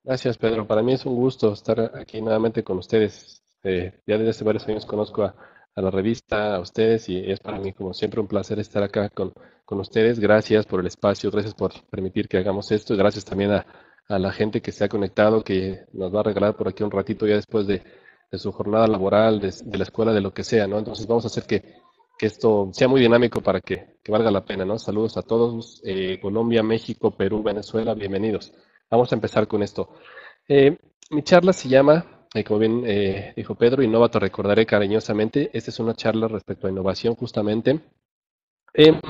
Gracias, Pedro. Para mí es un gusto estar aquí nuevamente con ustedes. Ya desde hace varios años conozco a la revista, a ustedes, y es para mí, como siempre, un placer estar acá con ustedes. Gracias por el espacio, gracias por permitir que hagamos esto, y gracias también a la gente que se ha conectado, que nos va a regalar por aquí un ratito ya después de su jornada laboral, de la escuela, de lo que sea, ¿no? Entonces vamos a hacer que esto sea muy dinámico para que valga la pena, ¿no? Saludos a todos, Colombia, México, Perú, Venezuela, bienvenidos. Vamos a empezar con esto. Eh, Mi charla se llama, como bien dijo Pedro, Innova, te recordaré cariñosamente. Esta es una charla respecto a innovación, justamente. Eh,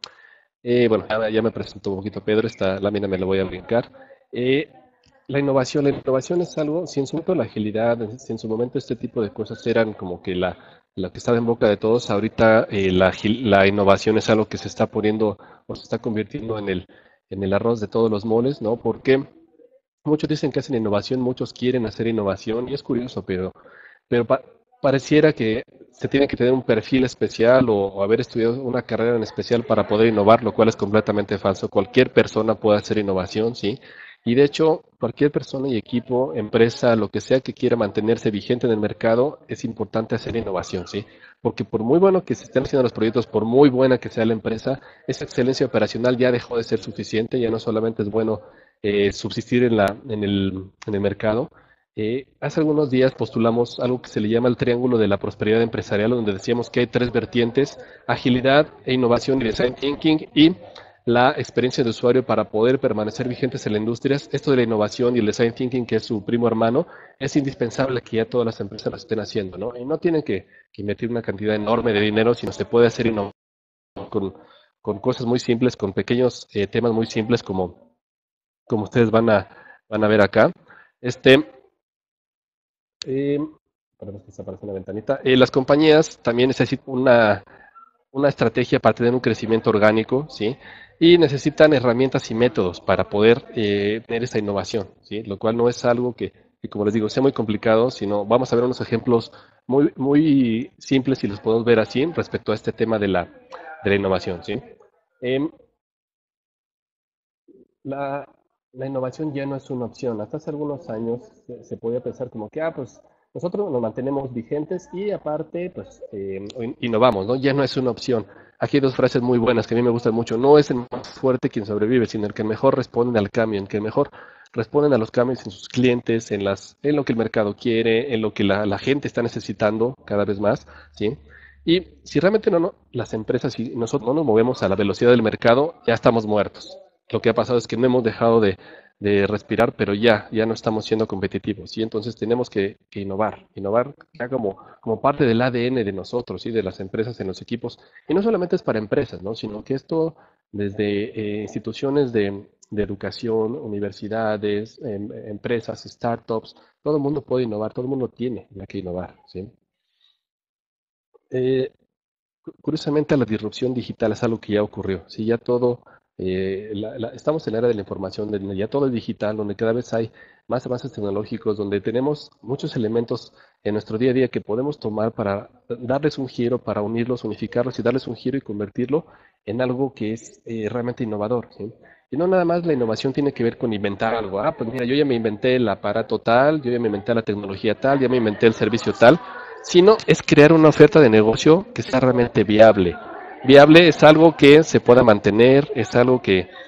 bueno, ya me presentó un poquito Pedro, esta lámina me la voy a brincar. Eh, la innovación es algo, si en su momento la agilidad, si en su momento este tipo de cosas eran como que la que estaba en boca de todos, ahorita la innovación es algo que se está poniendo o se está convirtiendo en el arroz de todos los moles, ¿no? Porque muchos dicen que hacen innovación, muchos quieren hacer innovación y es curioso, pero pareciera que se tiene que tener un perfil especial o haber estudiado una carrera en especial para poder innovar, lo cual es completamente falso. Cualquier persona puede hacer innovación, ¿sí? Y de hecho, cualquier persona y equipo, empresa, lo que sea que quiera mantenerse vigente en el mercado, es importante hacer innovación, ¿sí? Porque por muy bueno que se estén haciendo los proyectos, por muy buena que sea la empresa, esa excelencia operacional ya dejó de ser suficiente, ya no solamente es bueno subsistir en el mercado. Hace algunos días postulamos algo que se le llama el triángulo de la prosperidad empresarial, donde decíamos que hay tres vertientes: agilidad e innovación y design thinking, y la experiencia de usuario para poder permanecer vigentes en la industria. Esto de la innovación y el design thinking, que es su primo hermano, es indispensable que ya todas las empresas lo estén haciendo, ¿no? Y no tienen que invertir una cantidad enorme de dinero, sino se puede hacer innovación con, con cosas muy simples, con pequeños temas muy simples como ustedes van a ver acá. Este, eh, Perdón, que se aparece una ventanita. Las compañías también necesitan una estrategia para tener un crecimiento orgánico, ¿sí? Y necesitan herramientas y métodos para poder tener esta innovación, ¿sí? Lo cual no es algo que, como les digo, sea muy complicado, sino vamos a ver unos ejemplos muy, muy simples, y los podemos ver así, respecto a este tema de la innovación, ¿sí? Em, La, la innovación ya no es una opción. Hasta hace algunos años se podía pensar como que, pues nosotros nos mantenemos vigentes y aparte, pues innovamos, ¿no? Ya no es una opción. Aquí hay dos frases muy buenas que a mí me gustan mucho. No es el más fuerte quien sobrevive, sino el que mejor responde al cambio, el que mejor responden a los cambios en sus clientes, en lo que el mercado quiere, en lo que la gente está necesitando cada vez más, ¿sí? Y si realmente las empresas, si nosotros no nos movemos a la velocidad del mercado, ya estamos muertos. Lo que ha pasado es que no hemos dejado de respirar, pero ya no estamos siendo competitivos, ¿sí? Entonces tenemos que innovar ya como parte del ADN de nosotros, ¿sí? De las empresas en los equipos. Y no solamente es para empresas, ¿no? Sino que esto desde instituciones de educación, universidades, empresas, startups, todo el mundo puede innovar, todo el mundo tiene ya que innovar, ¿sí? Eh, Curiosamente, la disrupción digital es algo que ya ocurrió. Sí, ya todo, estamos en la era de la información, donde ya todo es digital, donde cada vez hay más avances tecnológicos, donde tenemos muchos elementos en nuestro día a día que podemos tomar para darles un giro, para unirlos, unificarlos y darles un giro y convertirlo en algo que es realmente innovador, ¿sí? Y no nada más la innovación tiene que ver con inventar algo. Pues mira, yo ya me inventé el aparato tal, yo ya me inventé la tecnología tal, ya me inventé el servicio tal, sino es crear una oferta de negocio que sea realmente viable. Viable es algo que se pueda mantener, es algo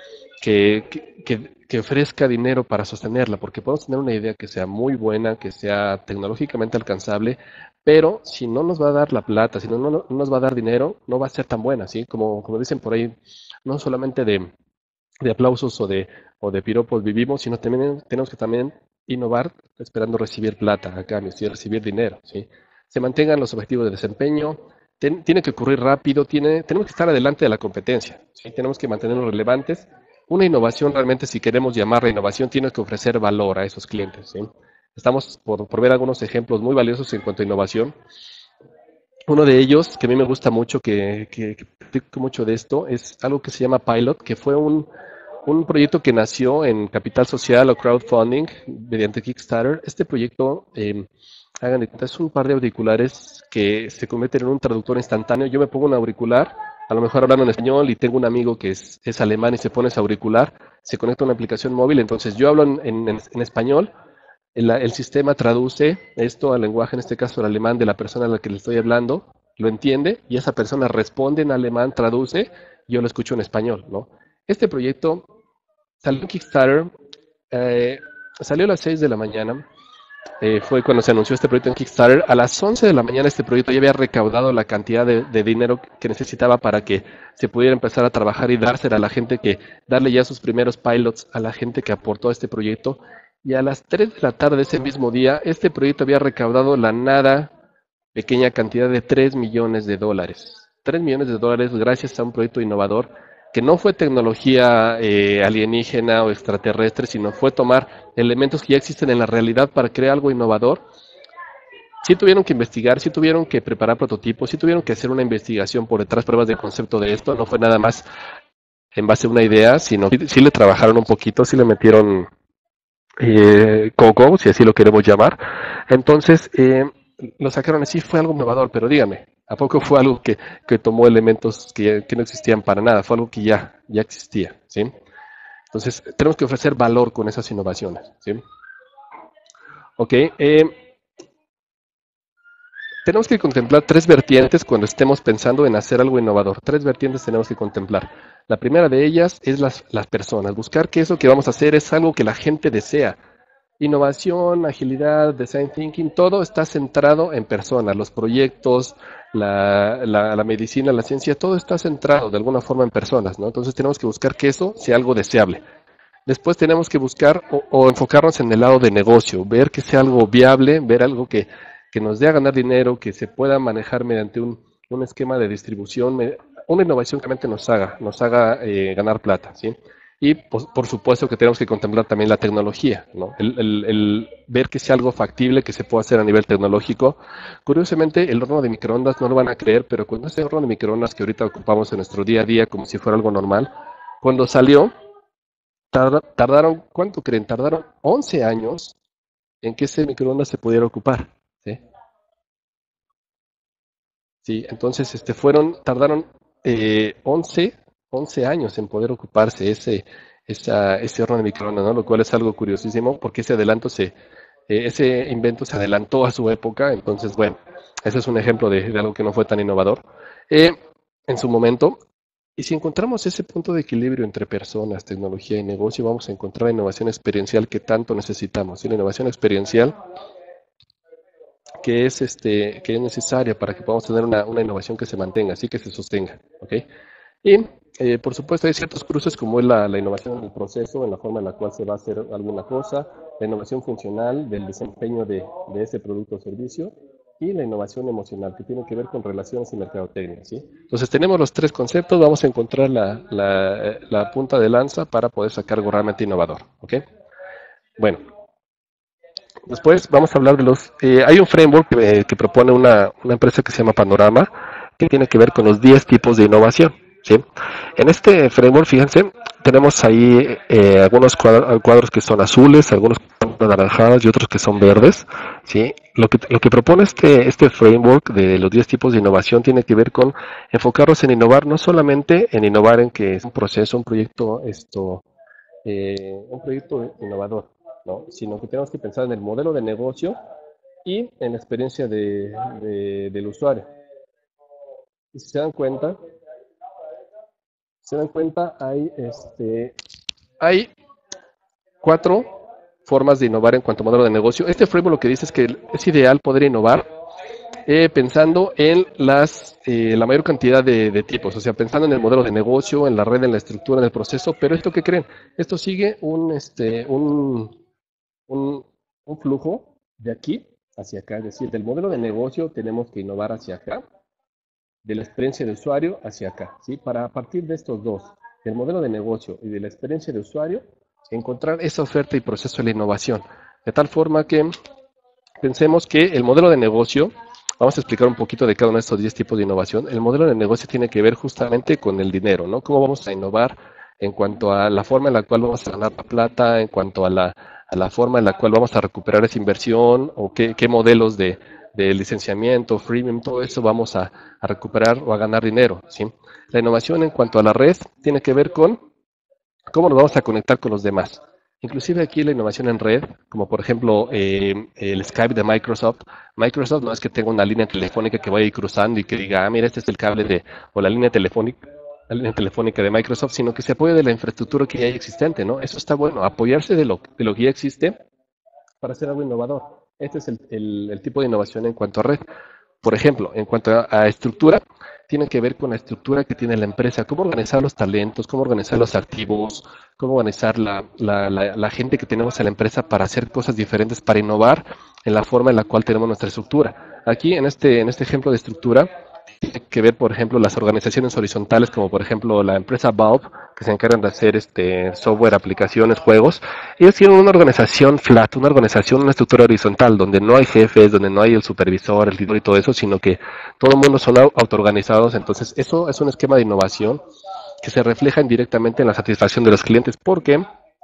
que ofrezca dinero para sostenerla, porque podemos tener una idea que sea muy buena, que sea tecnológicamente alcanzable, pero si no nos va a dar la plata, si no nos va a dar dinero, no va a ser tan buena, ¿sí? Como dicen por ahí, no solamente de aplausos o de piropos vivimos, sino también tenemos que también innovar esperando recibir plata a cambio, ¿sí? Recibir dinero, ¿sí? Se mantengan los objetivos de desempeño, tiene que ocurrir rápido, tenemos que estar adelante de la competencia, ¿sí? Tenemos que mantenernos relevantes. Una innovación realmente, si queremos llamarla innovación, tiene que ofrecer valor a esos clientes, ¿sí? Estamos por ver algunos ejemplos muy valiosos en cuanto a innovación. Uno de ellos, que a mí me gusta mucho, que practico mucho de esto, es algo que se llama Pilot, que fue un proyecto que nació en capital social o crowdfunding mediante Kickstarter. Este proyecto, hagan de cuenta, es un par de auriculares que se convierten en un traductor instantáneo. Yo me pongo un auricular a lo mejor hablando en español y tengo un amigo que es alemán y se pone ese auricular, se conecta a una aplicación móvil, entonces yo hablo en español, el sistema traduce esto al lenguaje, en este caso el alemán de la persona a la que le estoy hablando, lo entiende y esa persona responde en alemán, traduce, y yo lo escucho en español, ¿no? Este proyecto salió en Kickstarter, eh, salió a las 6 de la mañana, fue cuando se anunció este proyecto en Kickstarter. A las 11 de la mañana este proyecto ya había recaudado la cantidad de dinero que necesitaba para que se pudiera empezar a trabajar y dársela a la gente darle ya sus primeros pilots a la gente que aportó a este proyecto. Y a las 3 de la tarde de ese mismo día, este proyecto había recaudado la nada pequeña cantidad de $3 millones. $3 millones gracias a un proyecto innovador que no fue tecnología alienígena o extraterrestre, sino fue tomar elementos que ya existen en la realidad para crear algo innovador. Sí tuvieron que investigar, sí tuvieron que preparar prototipos, sí tuvieron que hacer una investigación por detrás, pruebas de concepto de esto, no fue nada más en base a una idea, sino sí le trabajaron un poquito, sí le metieron coco, si así lo queremos llamar. Entonces, lo sacaron así, fue algo innovador, pero dígame, ¿a poco fue algo que tomó elementos que no existían para nada? Fue algo que ya existía, ¿sí? Entonces, tenemos que ofrecer valor con esas innovaciones, ¿sí? Ok, tenemos que contemplar tres vertientes cuando estemos pensando en hacer algo innovador. Tres vertientes tenemos que contemplar. La primera de ellas es las personas, buscar que eso que vamos a hacer es algo que la gente desea. Innovación, agilidad, design thinking, todo está centrado en personas. Los proyectos, la medicina, la ciencia, todo está centrado de alguna forma en personas, ¿no? Entonces tenemos que buscar que eso sea algo deseable. Después tenemos que buscar o enfocarnos en el lado de negocio, ver que sea algo viable, ver algo que nos dé a ganar dinero, que se pueda manejar mediante un esquema de distribución, una innovación que realmente nos haga ganar plata, ¿sí? Y pues, por supuesto que tenemos que contemplar también la tecnología, ¿no? El ver que sea algo factible, que se pueda hacer a nivel tecnológico. Curiosamente, el horno de microondas no lo van a creer, pero cuando ese horno de microondas que ahorita ocupamos en nuestro día a día como si fuera algo normal, cuando salió, tardaron, ¿cuánto creen? Tardaron 11 años en que ese microondas se pudiera ocupar, ¿sí? Sí, entonces tardaron 11 años en poder ocuparse ese horno de microondas, ¿no? Lo cual es algo curiosísimo porque ese invento se adelantó a su época, entonces, bueno, ese es un ejemplo de algo que no fue tan innovador eh, en su momento. Y si encontramos ese punto de equilibrio entre personas, tecnología y negocio, vamos a encontrar la innovación experiencial que tanto necesitamos. Y la innovación experiencial que es necesaria para que podamos tener una innovación que se mantenga, así que se sostenga, ¿ok? Y por supuesto hay ciertos cruces como es la innovación en el proceso, en la forma en la cual se va a hacer alguna cosa, la innovación funcional del desempeño de ese producto o servicio y la innovación emocional que tiene que ver con relaciones y mercadotecnia, ¿sí? Entonces tenemos los tres conceptos, vamos a encontrar la punta de lanza para poder sacar algo realmente innovador, ¿ok? Bueno, después vamos a hablar de hay un framework que propone una empresa que se llama Panorama, que tiene que ver con los 10 tipos de innovación, ¿sí? En este framework, fíjense, tenemos ahí algunos cuadros que son azules, algunos que son anaranjados y otros que son verdes, ¿sí? Lo que propone este framework de los 10 tipos de innovación tiene que ver con enfocarnos en innovar, no solamente en innovar en que es un proceso, un proyecto innovador, ¿no? Sino que tenemos que pensar en el modelo de negocio y en la experiencia del usuario. Y si se dan cuenta, hay cuatro formas de innovar en cuanto a modelo de negocio. Este framework lo que dice es que es ideal poder innovar pensando en la mayor cantidad de tipos, o sea, pensando en el modelo de negocio, en la red, en la estructura, en el proceso, pero ¿esto qué creen? Esto sigue un, un flujo de aquí hacia acá, es decir, del modelo de negocio tenemos que innovar hacia acá, de la experiencia de usuario hacia acá, ¿sí? Para a partir de estos dos, del modelo de negocio y de la experiencia de usuario, encontrar esa oferta y proceso de la innovación, de tal forma que pensemos que el modelo de negocio, vamos a explicar un poquito de cada uno de estos 10 tipos de innovación. El modelo de negocio tiene que ver justamente con el dinero, ¿no? Cómo vamos a innovar en cuanto a la forma en la cual vamos a ganar la plata, en cuanto a la forma en la cual vamos a recuperar esa inversión o qué modelos de licenciamiento, freemium, todo eso vamos a recuperar o a ganar dinero, ¿sí? La innovación en cuanto a la red tiene que ver con cómo nos vamos a conectar con los demás. Inclusive aquí la innovación en red, como por ejemplo el Skype de Microsoft. Microsoft no es que tenga una línea telefónica que vaya a ir cruzando y que diga, ah, mira, este es el cable o la línea telefónica de Microsoft, sino que se apoya de la infraestructura que ya hay existente, ¿no? Eso está bueno, apoyarse de lo que ya existe para hacer algo innovador. Este es el tipo de innovación en cuanto a red. Por ejemplo, en cuanto a estructura, tiene que ver con la estructura que tiene la empresa, cómo organizar los talentos, cómo organizar los activos, cómo organizar la gente que tenemos en la empresa para hacer cosas diferentes, para innovar en la forma en la cual tenemos nuestra estructura. Aquí, en este ejemplo de estructura, tiene que ver, por ejemplo, las organizaciones horizontales, como por ejemplo la empresa Valve, que se encargan de hacer software, aplicaciones, juegos. Ellos tienen una organización flat, una organización, una estructura horizontal, donde no hay jefes, donde no hay el supervisor, el líder y todo eso, sino que todo el mundo son autoorganizados. Entonces, eso es un esquema de innovación que se refleja indirectamente en la satisfacción de los clientes, porque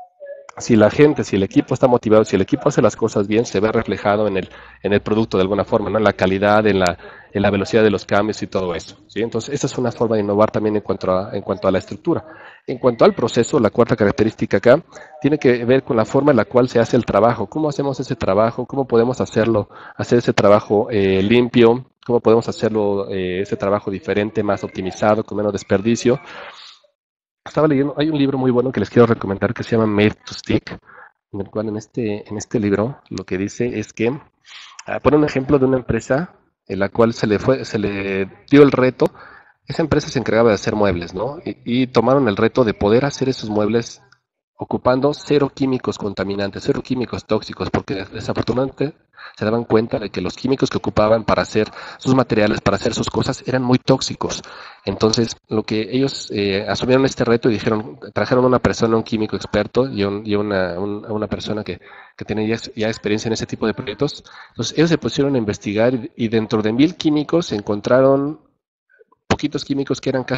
si la gente, si el equipo está motivado, si el equipo hace las cosas bien, se ve reflejado en el producto de alguna forma, ¿no? En la calidad, en la velocidad de los cambios y todo eso, ¿sí? Entonces, esa es una forma de innovar también en cuanto a la estructura. En cuanto al proceso, la cuarta característica acá tiene que ver con la forma en la cual se hace el trabajo. ¿Cómo hacemos ese trabajo? ¿Cómo podemos hacerlo, hacer ese trabajo limpio? ¿Cómo podemos hacerlo, ese trabajo diferente, más optimizado, con menos desperdicio? Estaba leyendo, hay un libro muy bueno que les quiero recomendar que se llama Made to Stick, en el cual en este libro lo que dice es que pone un ejemplo de una empresa en la cual se le dio el reto. Esa empresa se encargaba de hacer muebles, ¿no? Y tomaron el reto de poder hacer esos muebles ocupando cero químicos contaminantes, cero químicos tóxicos, porque desafortunadamente se daban cuenta de que los químicos que ocupaban para hacer sus materiales, para hacer sus cosas, eran muy tóxicos. Entonces, lo que ellos asumieron este reto y dijeron, trajeron a una persona, un químico experto y una persona que tiene ya experiencia en ese tipo de proyectos. Entonces, ellos se pusieron a investigar y dentro de 1000 químicos se encontraron poquitos químicos que eran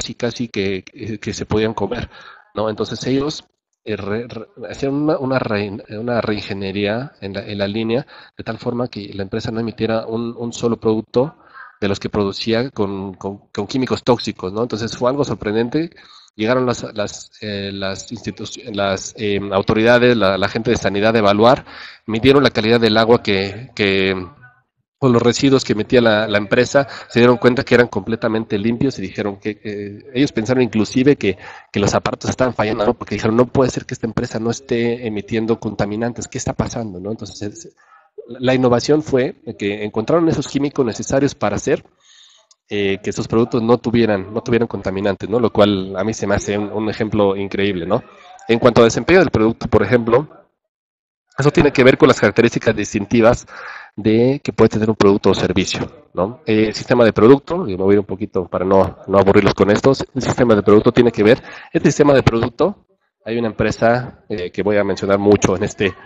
que se podían comer, ¿no? Entonces ellos hacían una reingeniería en la línea de tal forma que la empresa no emitiera un solo producto de los que producía con químicos tóxicos, ¿no? Entonces fue algo sorprendente. Llegaron las autoridades, la gente de sanidad a evaluar, midieron la calidad del agua con los residuos que metía la empresa, se dieron cuenta que eran completamente limpios y dijeron que ellos pensaron inclusive que los aparatos estaban fallando, ¿no? Porque dijeron, no puede ser que esta empresa no esté emitiendo contaminantes, ¿qué está pasando, no? Entonces, la innovación fue que encontraron esos químicos necesarios para hacer que esos productos no tuvieran contaminantes, ¿no? Lo cual a mí se me hace un ejemplo increíble, ¿no? En cuanto a desempeño del producto, por ejemplo, eso tiene que ver con las características distintivas de que puede tener un producto o servicio, ¿no? El sistema de producto, y me voy a ir un poquito para no aburrirlos con estos, el sistema de producto tiene que ver, este sistema de producto, hay una empresa que voy a mencionar mucho en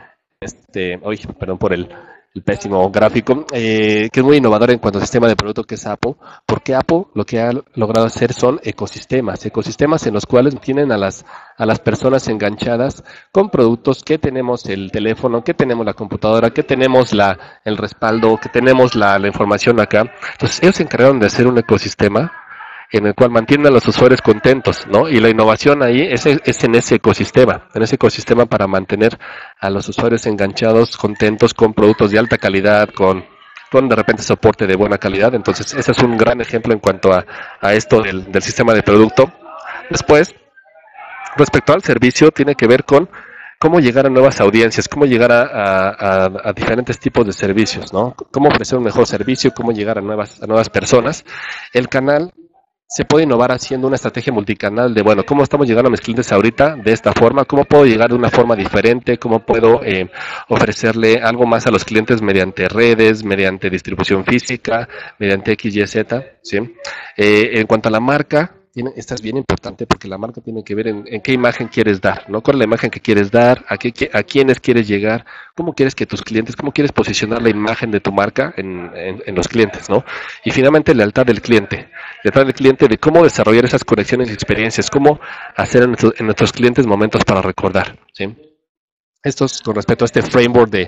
hoy, perdón por el pésimo gráfico, que es muy innovador en cuanto al sistema de producto que es Apple, porque Apple lo que ha logrado hacer son ecosistemas en los cuales tienen a las personas enganchadas con productos que tenemos el teléfono, que tenemos la computadora, que tenemos el respaldo, que tenemos la información acá. Entonces ellos se encargaron de hacer un ecosistema en el cual mantienen a los usuarios contentos, ¿no? Y la innovación ahí es en ese ecosistema para mantener a los usuarios enganchados, contentos con productos de alta calidad, con de repente soporte de buena calidad. Entonces, ese es un gran ejemplo en cuanto a esto del sistema de producto. Después, respecto al servicio, tiene que ver con cómo llegar a nuevas audiencias, cómo llegar a diferentes tipos de servicios, ¿no? Cómo ofrecer un mejor servicio, cómo llegar a nuevas personas. El canal se puede innovar haciendo una estrategia multicanal de, bueno, ¿cómo estamos llegando a mis clientes ahorita de esta forma? ¿Cómo puedo llegar de una forma diferente? ¿Cómo puedo ofrecerle algo más a los clientes mediante redes, mediante distribución física, mediante X, Y, Z? ¿Sí? En cuanto a la marca, esta es bien importante porque la marca tiene que ver en qué imagen quieres dar, ¿no? ¿Cuál es la imagen que quieres dar? A quiénes quieres llegar? ¿Cómo quieres que tus clientes, cómo quieres posicionar la imagen de tu marca en los clientes, ¿no? Y finalmente, lealtad del cliente. Lealtad del cliente de cómo desarrollar esas conexiones y experiencias, cómo hacer en nuestros clientes momentos para recordar, ¿sí? Esto es con respecto a este framework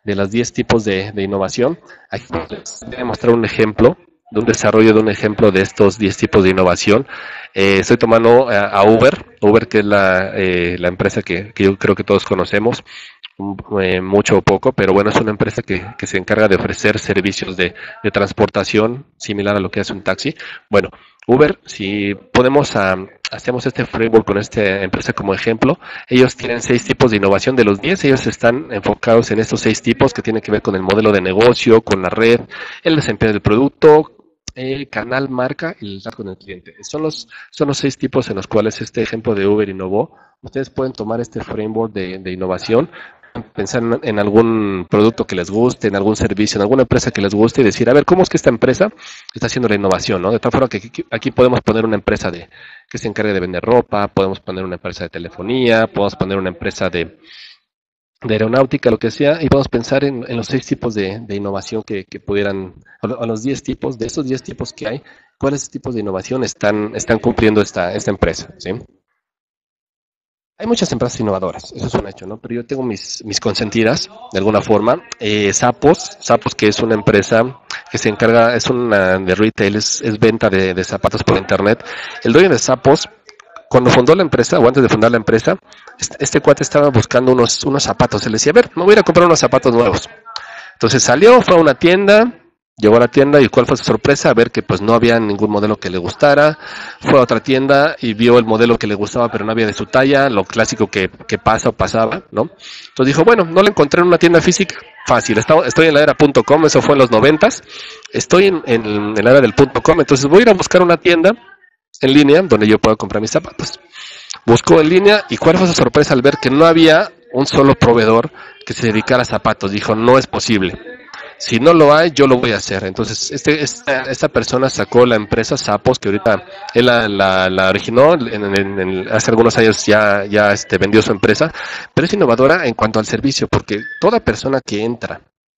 de los 10 tipos de innovación. Aquí les voy a mostrar un ejemplo de un desarrollo de un ejemplo de estos 10 tipos de innovación. Estoy tomando a Uber, que es la empresa que yo creo que todos conocemos, mucho o poco, pero bueno, es una empresa que se encarga de ofrecer servicios de transportación similar a lo que hace un taxi. Bueno, Uber, si podemos, hacemos este framework con esta empresa como ejemplo, ellos tienen 6 tipos de innovación de los 10, ellos están enfocados en estos 6 tipos que tienen que ver con el modelo de negocio, con la red, el desempeño del producto, canal, marca y el trato con el cliente. Son los 6 tipos en los cuales este ejemplo de Uber innovó. Ustedes pueden tomar este framework de innovación, pensar en algún producto que les guste, en algún servicio, en alguna empresa que les guste y decir, a ver, ¿cómo es que esta empresa está haciendo la innovación? ¿No? De tal forma que aquí podemos poner una empresa que se encargue de vender ropa, podemos poner una empresa de telefonía, podemos poner una empresa de aeronáutica, lo que sea, y podemos pensar en los 6 tipos de innovación que pudieran, o los 10 tipos, de esos 10 tipos que hay, ¿cuáles tipos de innovación están cumpliendo esta empresa? ¿Sí? Hay muchas empresas innovadoras, eso es un hecho, ¿no? Pero yo tengo mis consentidas, de alguna forma. Zappos, que es una empresa que se encarga, es una de retail, es venta de zapatos por internet. El dueño de Zappos, cuando fundó la empresa, o antes de fundar la empresa, este cuate estaba buscando unos zapatos. Él decía, a ver, me voy a ir a comprar unos zapatos nuevos. Entonces salió, fue a una tienda, llegó a la tienda y ¿cuál fue su sorpresa? A ver que pues no había ningún modelo que le gustara. Fue a otra tienda y vio el modelo que le gustaba pero no había de su talla, lo clásico que pasa o pasaba, ¿no? Entonces dijo, bueno, no lo encontré en una tienda física, fácil, estoy en la era .com, eso fue en los 90s, estoy en la era del .com, entonces voy a ir a buscar una tienda en línea donde yo pueda comprar mis zapatos. Buscó en línea y ¿cuál fue su sorpresa al ver que no había un solo proveedor que se dedicara a zapatos? Dijo, no es posible. Si no lo hay, yo lo voy a hacer. Entonces, esta persona sacó la empresa Zappos, que ahorita él la originó, hace algunos años ya vendió su empresa, pero es innovadora en cuanto al servicio, porque toda persona que entra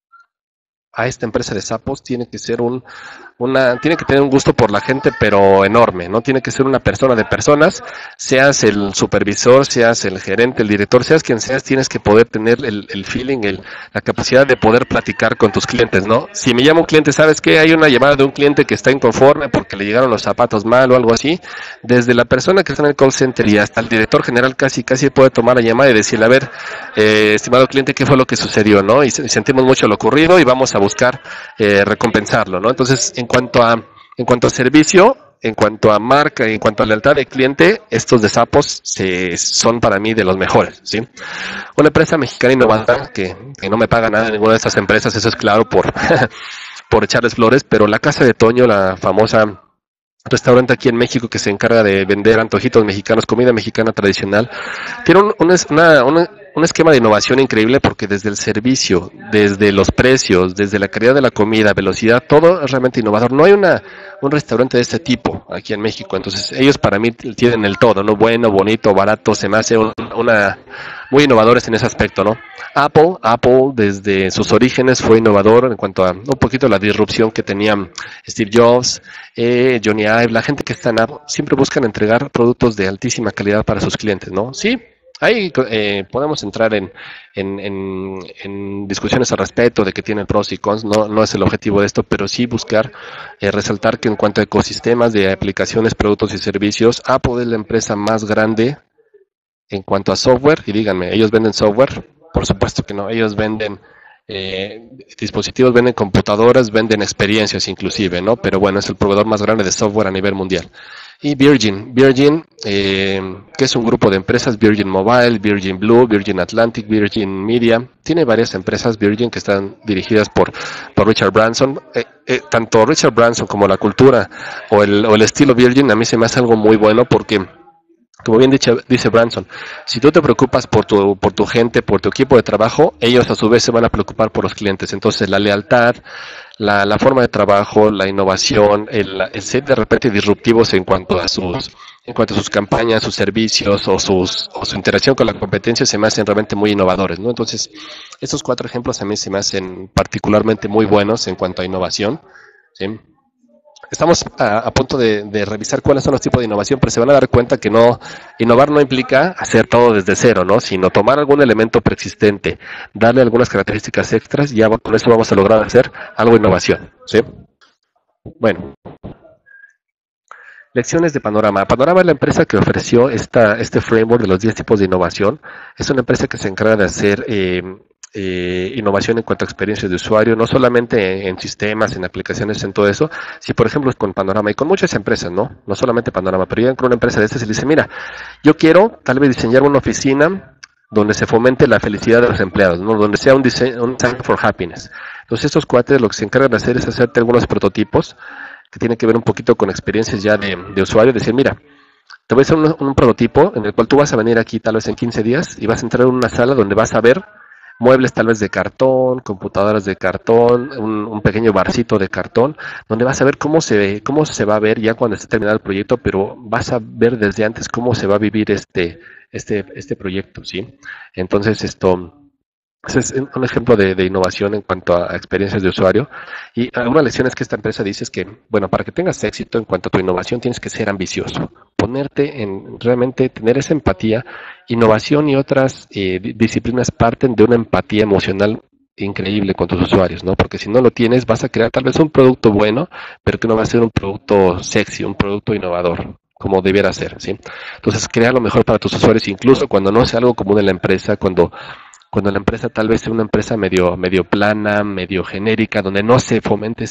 a esta empresa de Zappos tiene que ser tiene que tener un gusto por la gente, pero enorme, ¿no? Tiene que ser una persona de personas, seas el supervisor, seas el gerente, el director, seas quien seas, tienes que poder tener el feeling, la capacidad de poder platicar con tus clientes, ¿no? Si me llama un cliente, ¿sabes qué? Hay una llamada de un cliente que está inconforme porque le llegaron los zapatos mal o algo así, desde la persona que está en el call center y hasta el director general casi puede tomar la llamada y decirle, a ver, estimado cliente, ¿qué fue lo que sucedió, no? Y sentimos mucho lo ocurrido y vamos a buscar recompensarlo, ¿no? Entonces, en cuanto a servicio, en cuanto a marca, en cuanto a lealtad de cliente, estos de Zappos son para mí de los mejores, ¿sí? Una empresa mexicana innovadora que no me paga nada en ninguna de estas empresas, eso es claro por, por echarles flores, pero la Casa de Toño, la famosa restaurante aquí en México que se encarga de vender antojitos mexicanos, comida mexicana tradicional, tiene un esquema de innovación increíble porque desde el servicio, desde los precios, desde la calidad de la comida, velocidad, todo es realmente innovador. No hay un restaurante de este tipo aquí en México, entonces ellos para mí tienen el todo, ¿no? Bueno, bonito, barato, se me hace muy innovadores en ese aspecto, ¿no? Apple desde sus orígenes fue innovador en cuanto a un poquito la disrupción que tenía Steve Jobs, Johnny Ive, la gente que está en Apple, siempre buscan entregar productos de altísima calidad para sus clientes, ¿no? Sí, ahí podemos entrar en discusiones al respecto de que tiene pros y cons, no es el objetivo de esto, pero sí buscar resaltar que en cuanto a ecosistemas de aplicaciones, productos y servicios, Apple es la empresa más grande en cuanto a software, y díganme, ¿ellos venden software? Por supuesto que no, ellos venden dispositivos, venden computadoras, venden experiencias inclusive, ¿no? Pero bueno, es el proveedor más grande de software a nivel mundial. Y Virgin, que es un grupo de empresas, Virgin Mobile, Virgin Blue, Virgin Atlantic, Virgin Media, tiene varias empresas Virgin que están dirigidas por Richard Branson. Tanto Richard Branson como la cultura o el estilo Virgin a mí se me hace algo muy bueno porque, como bien dice Branson, si tú te preocupas por tu gente, por tu equipo de trabajo, ellos a su vez se van a preocupar por los clientes. Entonces la lealtad, la forma de trabajo, la innovación, el ser de repente disruptivos en cuanto a sus campañas, sus servicios o su interacción con la competencia se me hacen realmente muy innovadores, ¿no? Entonces, estos 4 ejemplos a mí se me hacen particularmente muy buenos en cuanto a innovación, ¿sí? Estamos a punto de revisar cuáles son los tipos de innovación, pero se van a dar cuenta que no, innovar no implica hacer todo desde cero, ¿no? Sino tomar algún elemento preexistente, darle algunas características extras y ya con eso vamos a lograr hacer algo de innovación, ¿sí? Bueno, lecciones de Panorama. Panorama es la empresa que ofreció este framework de los 10 tipos de innovación. Es una empresa que se encarga de hacer innovación en cuanto a experiencias de usuario, no solamente en sistemas, en aplicaciones, en todo eso, si por ejemplo con Panorama y con muchas empresas, ¿no? No solamente Panorama, pero llegan con una empresa de estas y le dice, mira, yo quiero tal vez diseñar una oficina donde se fomente la felicidad de los empleados, ¿no? Donde sea un design for happiness. Entonces estos cuates lo que se encargan de hacer es hacerte algunos prototipos que tiene que ver un poquito con experiencias ya de usuario, decir, mira, te voy a hacer un prototipo en el cual tú vas a venir aquí tal vez en 15 días y vas a entrar en una sala donde vas a ver muebles tal vez de cartón, computadoras de cartón, un pequeño barcito de cartón, donde vas a ver cómo se va a ver ya cuando esté terminado el proyecto, pero vas a ver desde antes cómo se va a vivir este proyecto, ¿sí? Entonces ese es un ejemplo de innovación en cuanto a experiencias de usuario. Y algunas lecciones que esta empresa dice es que, bueno, para que tengas éxito en cuanto a tu innovación tienes que ser ambicioso, ponerte en realmente tener esa empatía. Innovación y otras disciplinas parten de una empatía emocional increíble con tus usuarios, ¿no? Porque si no lo tienes, vas a crear tal vez un producto bueno, pero que no va a ser un producto sexy, un producto innovador, como debiera ser, ¿sí? Entonces, crea lo mejor para tus usuarios, incluso cuando no sea algo común en la empresa, cuando la empresa tal vez sea una empresa medio plana, medio genérica, donde no se fomente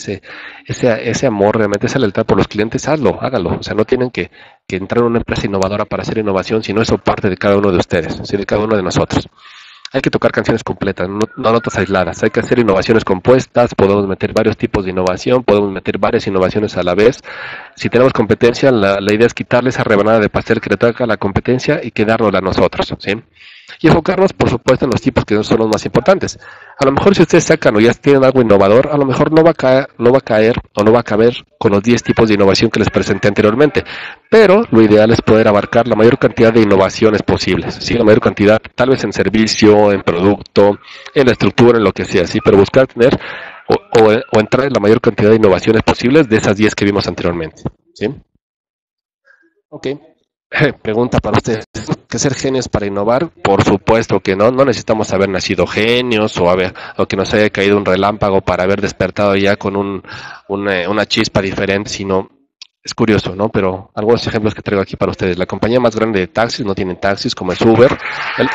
ese amor, realmente esa lealtad por los clientes, hágalo. O sea, no tienen que entrar en una empresa innovadora para hacer innovación, sino eso parte de cada uno de ustedes, ¿sí? De cada uno de nosotros. Hay que tocar canciones completas, no notas aisladas. Hay que hacer innovaciones compuestas, podemos meter varios tipos de innovación, podemos meter varias innovaciones a la vez. Si tenemos competencia, la idea es quitarle esa rebanada de pastel que le toca a la competencia y quedárnosla a nosotros, ¿sí? Y enfocarnos, por supuesto, en los tipos que son los más importantes. A lo mejor si ustedes sacan o ya tienen algo innovador, a lo mejor no va a caer o no va a caber con los 10 tipos de innovación que les presenté anteriormente. Pero lo ideal es poder abarcar la mayor cantidad de innovaciones posibles, ¿sí? La mayor cantidad, tal vez en servicio, en producto, en la estructura, en lo que sea, ¿sí? Pero buscar tener o entrar en la mayor cantidad de innovaciones posibles de esas 10 que vimos anteriormente, ¿sí? Ok. Pregunta para ustedes. ¿Que ser genios para innovar? Por supuesto que no. No necesitamos haber nacido genios o que nos haya caído un relámpago para haber despertado ya con una chispa diferente, sino es curioso, ¿no? Pero algunos ejemplos que traigo aquí para ustedes. La compañía más grande de taxis no tiene taxis, como es Uber. El,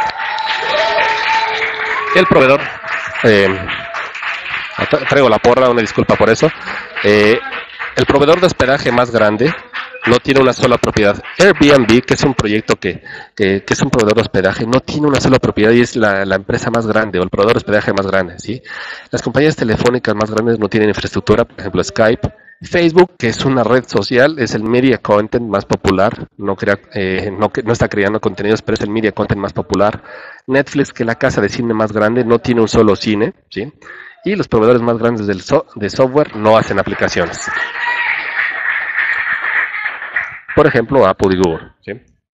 el proveedor, eh, traigo la porra, una disculpa por eso. Eh, el proveedor de hospedaje más grande no tiene una sola propiedad. Airbnb, que es un proyecto que es un proveedor de hospedaje, no tiene una sola propiedad y es la empresa más grande o el proveedor de hospedaje más grande, ¿sí? Las compañías telefónicas más grandes no tienen infraestructura, por ejemplo Skype. Facebook, que es una red social, es el media content más popular, no está creando contenidos, pero es el media content más popular. Netflix, que es la casa de cine más grande, no tiene un solo cine, ¿sí? Y los proveedores más grandes de software no hacen aplicaciones. Por ejemplo, Apple y Google, ¿sí?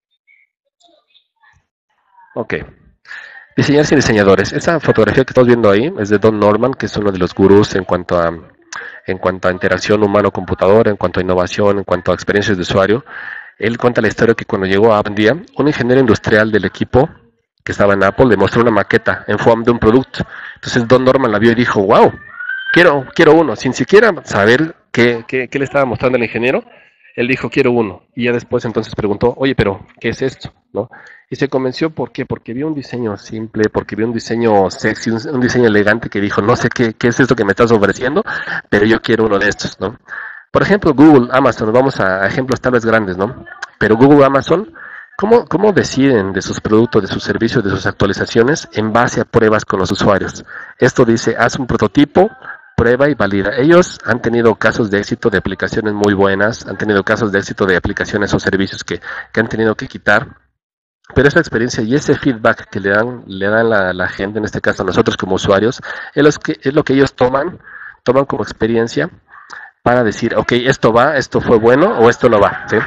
Ok. Diseñar sin diseñadores. Esa fotografía que estamos viendo ahí es de Don Norman, que es uno de los gurús en cuanto a interacción humano-computador, en cuanto a innovación, en cuanto a experiencias de usuario. Él cuenta la historia que cuando llegó a día, un ingeniero industrial del equipo que estaba en Apple le mostró una maqueta en forma de un producto. Entonces Don Norman la vio y dijo, wow, quiero uno, sin siquiera saber qué le estaba mostrando el ingeniero. Él dijo, quiero uno. Y ya después entonces preguntó, oye, pero ¿qué es esto? ¿No? Y se convenció, ¿por qué? Porque vio un diseño simple, porque vio un diseño sexy, un diseño elegante que dijo, no sé qué es esto que me estás ofreciendo, pero yo quiero uno de estos, ¿no? Por ejemplo, Google, Amazon, vamos a ejemplos tal vez grandes, ¿no? Pero Google, Amazon, ¿cómo deciden de sus productos, de sus servicios, de sus actualizaciones en base a pruebas con los usuarios? Esto dice, haz un prototipo, prueba y valida. Ellos han tenido casos de éxito de aplicaciones muy buenas, han tenido casos de éxito de aplicaciones o servicios que han tenido que quitar, pero esa experiencia y ese feedback que le dan la gente, en este caso a nosotros como usuarios, es lo que ellos toman como experiencia para decir, ok, esto va, esto fue bueno o esto no va, ¿sí?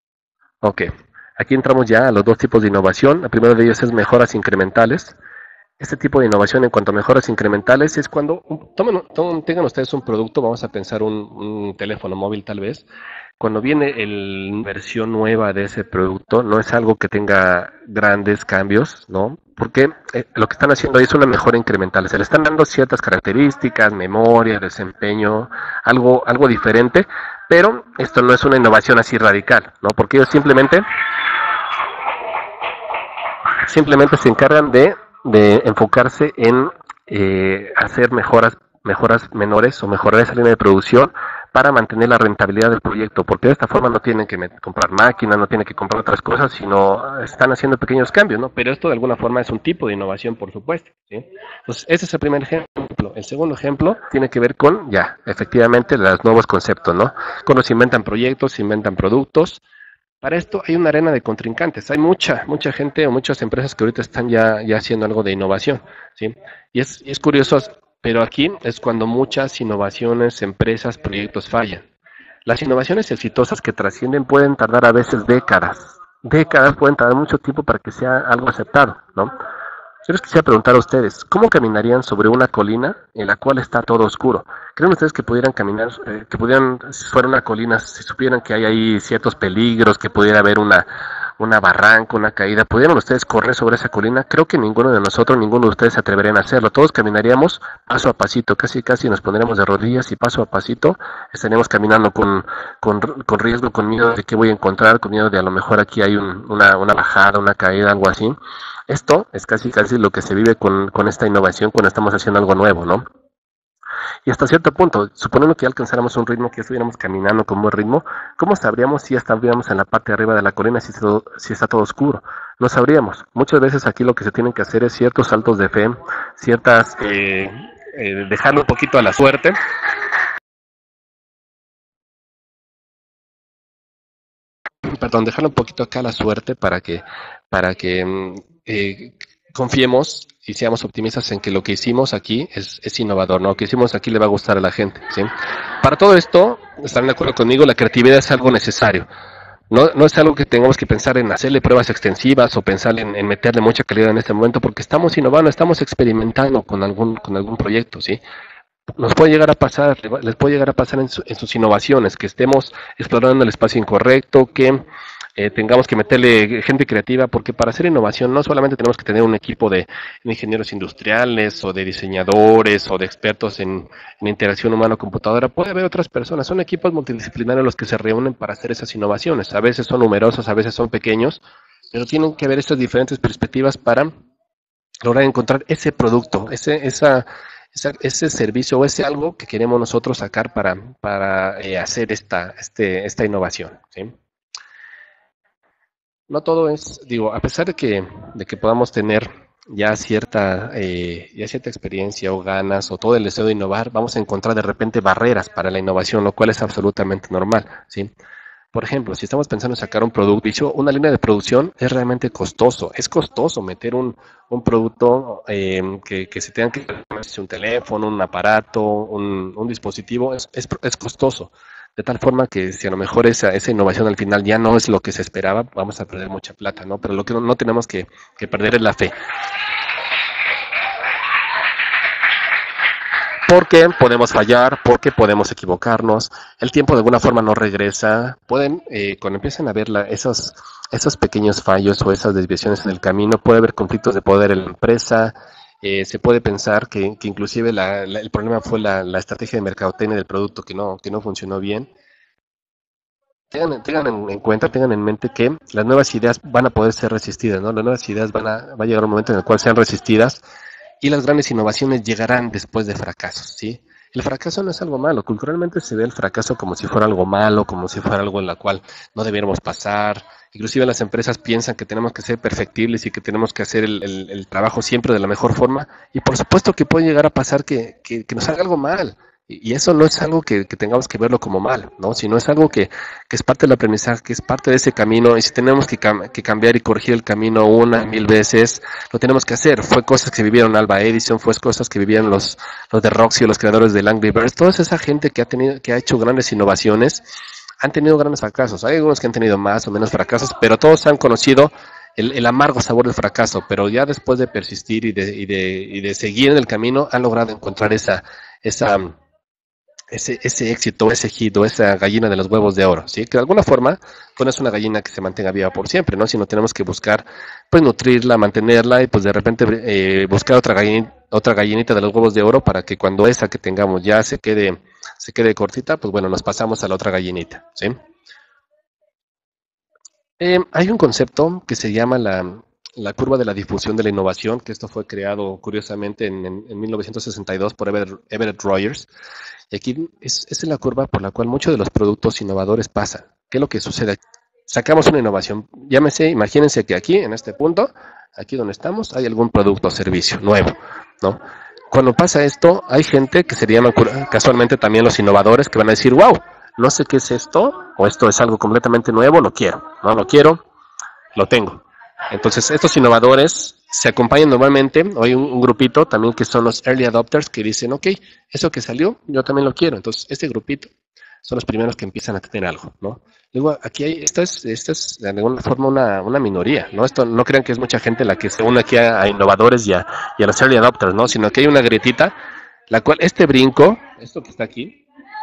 Ok, aquí entramos ya a los dos tipos de innovación. El primero de ellos es mejoras incrementales. Este tipo de innovación en cuanto a mejoras incrementales es cuando tengan ustedes un producto, vamos a pensar un teléfono móvil tal vez, cuando viene la versión nueva de ese producto, no es algo que tenga grandes cambios, ¿no? Porque lo que están haciendo ahí es una mejora incremental, se le están dando ciertas características, memoria, desempeño, algo diferente, pero esto no es una innovación así radical, ¿no? Porque ellos simplemente se encargan de enfocarse en hacer mejoras menores o mejorar esa línea de producción para mantener la rentabilidad del proyecto, porque de esta forma no tienen que comprar máquinas, no tienen que comprar otras cosas, sino están haciendo pequeños cambios, ¿no? Pero esto de alguna forma es un tipo de innovación, por supuesto, ¿sí? Entonces, ese es el primer ejemplo. El segundo ejemplo tiene que ver con, ya, efectivamente, los nuevos conceptos, ¿no? Cuando se inventan proyectos, se inventan productos, para esto hay una arena de contrincantes. Hay mucha gente o muchas empresas que ahorita están ya haciendo algo de innovación, ¿sí? Y es curioso, pero aquí es cuando muchas innovaciones, empresas, proyectos fallan. Las innovaciones exitosas que trascienden pueden tardar a veces décadas. Décadas pueden tardar mucho tiempo para que sea algo aceptado, ¿no? Yo les quisiera preguntar a ustedes, ¿cómo caminarían sobre una colina en la cual está todo oscuro? ¿Creen ustedes que pudieran caminar, que pudieran, si fuera una colina, si supieran que hay ahí ciertos peligros, que pudiera haber una barranca, una caída, ¿pudieran ustedes correr sobre esa colina? Creo que ninguno de nosotros, ninguno de ustedes se atreverían a hacerlo. Todos caminaríamos paso a pasito, casi nos pondríamos de rodillas y paso a pasito estaríamos caminando con riesgo, con miedo de qué voy a encontrar, con miedo de a lo mejor aquí hay una bajada, una caída, algo así. Esto es casi lo que se vive con esta innovación cuando estamos haciendo algo nuevo, ¿no? Y hasta cierto punto, suponiendo que alcanzáramos un ritmo, que estuviéramos caminando con buen ritmo, ¿cómo sabríamos si estaríamos en la parte de arriba de la colina si está todo oscuro? No sabríamos. Muchas veces aquí lo que se tienen que hacer es ciertos saltos de fe, ciertas, dejarlo un poquito a la suerte. Perdón, dejarlo un poquito acá a la suerte para que confiemos y seamos optimistas en que lo que hicimos aquí es innovador, ¿no? Lo que hicimos aquí le va a gustar a la gente, ¿sí? Para todo esto, estarán de acuerdo conmigo, la creatividad es algo necesario. No es algo que tengamos que pensar en hacerle pruebas extensivas o pensar en meterle mucha calidad en este momento, porque estamos innovando, estamos experimentando con algún proyecto, ¿sí? Nos puede llegar a pasar, les puede llegar a pasar en sus innovaciones, que estemos explorando el espacio incorrecto, que tengamos que meterle gente creativa, porque para hacer innovación no solamente tenemos que tener un equipo de ingenieros industriales o de diseñadores o de expertos en interacción humano-computadora, puede haber otras personas, son equipos multidisciplinarios los que se reúnen para hacer esas innovaciones, a veces son numerosos, a veces son pequeños, pero tienen que haber estas diferentes perspectivas para lograr encontrar ese producto, ese servicio o ese algo que queremos nosotros sacar para hacer esta innovación, ¿sí? No todo es, digo, a pesar de que podamos tener ya cierta experiencia o ganas o todo el deseo de innovar, vamos a encontrar de repente barreras para la innovación, lo cual es absolutamente normal, ¿sí? Por ejemplo, si estamos pensando en sacar un producto, una línea de producción es realmente costoso. Es costoso meter un producto que se tenga que un teléfono, un aparato, un dispositivo, es costoso. De tal forma que si a lo mejor esa innovación al final ya no es lo que se esperaba, vamos a perder mucha plata, ¿no? Pero lo que no tenemos que perder es la fe. Porque podemos fallar, porque podemos equivocarnos, el tiempo de alguna forma no regresa, cuando empiezan a ver esos pequeños fallos o esas desviaciones en el camino, puede haber conflictos de poder en la empresa, se puede pensar que inclusive el problema fue la estrategia de mercadotecnia del producto que no funcionó bien. Tengan en cuenta, tengan en mente que las nuevas ideas van a poder ser resistidas, ¿no? Las nuevas ideas va a llegar un momento en el cual sean resistidas y las grandes innovaciones llegarán después de fracasos, ¿sí? El fracaso no es algo malo, culturalmente se ve el fracaso como si fuera algo malo, como si fuera algo en la cual no debiéramos pasar. Inclusive las empresas piensan que tenemos que ser perfectibles y que tenemos que hacer el trabajo siempre de la mejor forma. Y por supuesto que puede llegar a pasar que nos salga algo mal. Y eso no es algo que tengamos que verlo como mal, ¿no? Sino es algo que es parte del aprendizaje, que es parte de ese camino. Y si tenemos que cambiar y corregir el camino una, mil veces, lo tenemos que hacer. Fue cosas que vivieron Alba Edison, fue cosas que vivían los de Roxy, los creadores de Angry Birds, toda esa gente que ha hecho grandes innovaciones, han tenido grandes fracasos. Hay algunos que han tenido más o menos fracasos, pero todos han conocido el amargo sabor del fracaso, pero ya después de persistir y de seguir en el camino, han logrado encontrar esa, ese éxito, ese hit o esa gallina de los huevos de oro, ¿sí? Que de alguna forma pues no es una gallina que se mantenga viva por siempre, ¿no? Sino tenemos que buscar, pues nutrirla, mantenerla y pues de repente buscar otra gallinita de los huevos de oro para que cuando esa que tengamos ya se quede cortita, pues bueno, nos pasamos a la otra gallinita, ¿sí? Hay un concepto que se llama la curva de la difusión de la innovación, que esto fue creado curiosamente en 1962 por Everett Rogers. Y aquí es la curva por la cual muchos de los productos innovadores pasan. ¿Qué es lo que sucede? Sacamos una innovación, llámese, imagínense que aquí, en este punto, aquí donde estamos, hay algún producto o servicio nuevo, ¿no? Cuando pasa esto, hay gente que se llama casualmente también los innovadores que van a decir, wow, no sé qué es esto, o esto es algo completamente nuevo, lo quiero, no lo quiero, lo tengo. Entonces, estos innovadores se acompañan normalmente, o hay un grupito también que son los early adopters que dicen, ok, eso que salió, yo también lo quiero. Entonces, este grupito son los primeros que empiezan a tener algo, ¿no? Luego, aquí hay, esta es de alguna forma una minoría, ¿no? Esto no crean que es mucha gente la que se une aquí a innovadores y a los early adopters, ¿no? Sino que hay una grietita, la cual este brinco, esto que está aquí,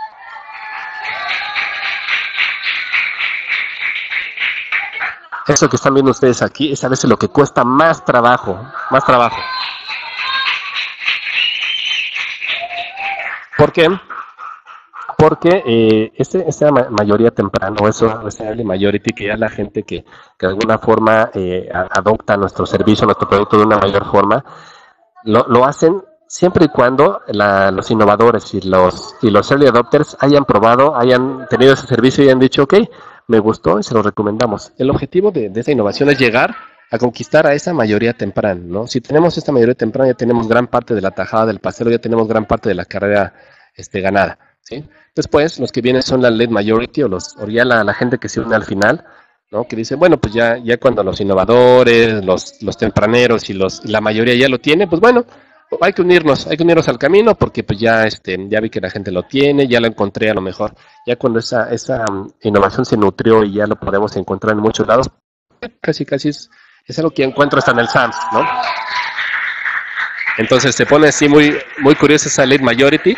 eso que están viendo ustedes aquí es a veces lo que cuesta más trabajo, más trabajo. ¿Por qué? Porque esta mayoría temprana, o eso, ese early majority, que ya la gente que de alguna forma adopta nuestro servicio, nuestro producto de una mayor forma, lo hacen siempre y cuando los innovadores y los early adopters hayan probado, hayan tenido ese servicio y hayan dicho, ok, me gustó y se lo recomendamos. El objetivo de esta innovación es llegar a conquistar a esa mayoría temprana, ¿no? Si tenemos esta mayoría temprana, ya tenemos gran parte de la tajada del pastel, ya tenemos gran parte de la carrera ganada, ¿sí? Después, los que vienen son la late majority o ya la gente que se une al final, ¿no? Que dice, bueno, pues ya cuando los innovadores, los tempraneros y la mayoría ya lo tiene, pues bueno, hay que unirnos al camino porque pues ya vi que la gente lo tiene, ya lo encontré a lo mejor. Ya cuando esa innovación se nutrió y ya lo podemos encontrar en muchos lados, casi es algo que encuentro hasta en el SAMS, ¿no? Entonces se pone así muy curiosa esa late majority.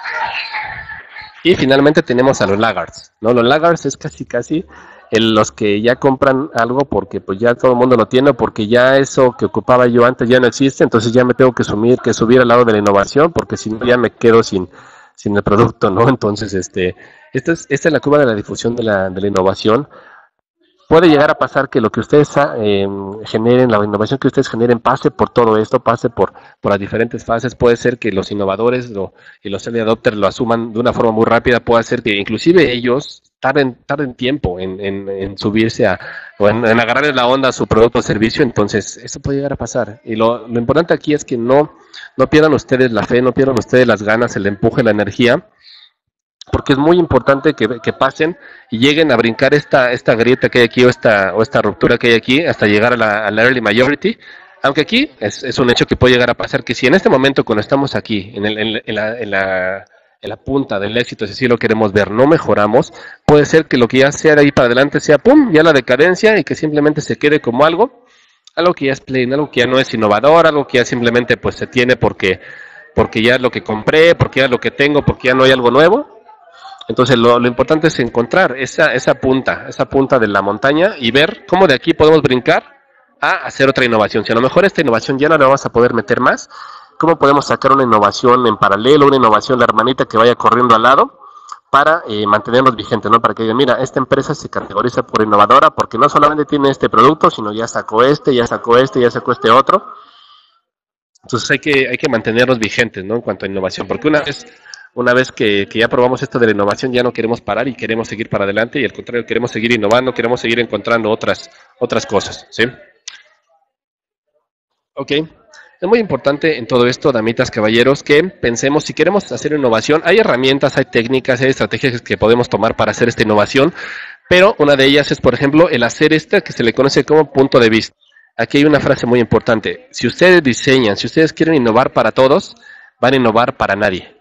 Y finalmente tenemos a los laggards, ¿no? Los laggards es casi los que ya compran algo porque pues ya todo el mundo lo tiene, porque ya eso que ocupaba yo antes ya no existe, entonces ya me tengo que subir al lado de la innovación, porque si no ya me quedo sin el producto, ¿no? Entonces, esta es la curva de la difusión de la innovación. Puede llegar a pasar que lo que ustedes generen, la innovación que ustedes generen, pase por todo esto, pase por las diferentes fases. Puede ser que los innovadores y los early adopters lo asuman de una forma muy rápida. Puede ser que inclusive ellos tarden tiempo en subirse o en agarrarle la onda a su producto o servicio. Entonces, eso puede llegar a pasar. Y lo importante aquí es que no pierdan ustedes la fe, no pierdan ustedes las ganas, el empuje, la energía, porque es muy importante que pasen y lleguen a brincar esta grieta que hay aquí o esta ruptura que hay aquí hasta llegar a la early majority, aunque aquí es un hecho que puede llegar a pasar que si en este momento cuando estamos aquí en la punta del éxito, si así lo queremos ver, no mejoramos, puede ser que lo que ya sea de ahí para adelante sea pum, ya la decadencia y que simplemente se quede como algo que ya es plain, algo que ya no es innovador, algo que ya simplemente pues se tiene porque ya es lo que compré, porque ya es lo que tengo, porque ya no hay algo nuevo. Entonces lo importante es encontrar esa punta de la montaña y ver cómo de aquí podemos brincar a hacer otra innovación. Si a lo mejor esta innovación ya no la vamos a poder meter más, ¿cómo podemos sacar una innovación en paralelo, una innovación la hermanita que vaya corriendo al lado para mantenernos vigentes, ¿no? Para que digan, mira, esta empresa se categoriza por innovadora porque no solamente tiene este producto, sino ya sacó ya sacó ya sacó este otro. Entonces hay que mantenernos vigentes, ¿no? En cuanto a innovación, porque una vez que ya probamos esto de la innovación, ya no queremos parar y queremos seguir para adelante y al contrario, queremos seguir innovando, queremos seguir encontrando otras cosas, ¿sí? Ok. Es muy importante en todo esto, damitas, caballeros, que pensemos, si queremos hacer innovación, hay herramientas, hay técnicas, hay estrategias que podemos tomar para hacer esta innovación, pero una de ellas es, por ejemplo, el hacer esta que se le conoce como punto de vista. Aquí hay una frase muy importante. Si ustedes diseñan, si ustedes quieren innovar para todos, van a innovar para nadie.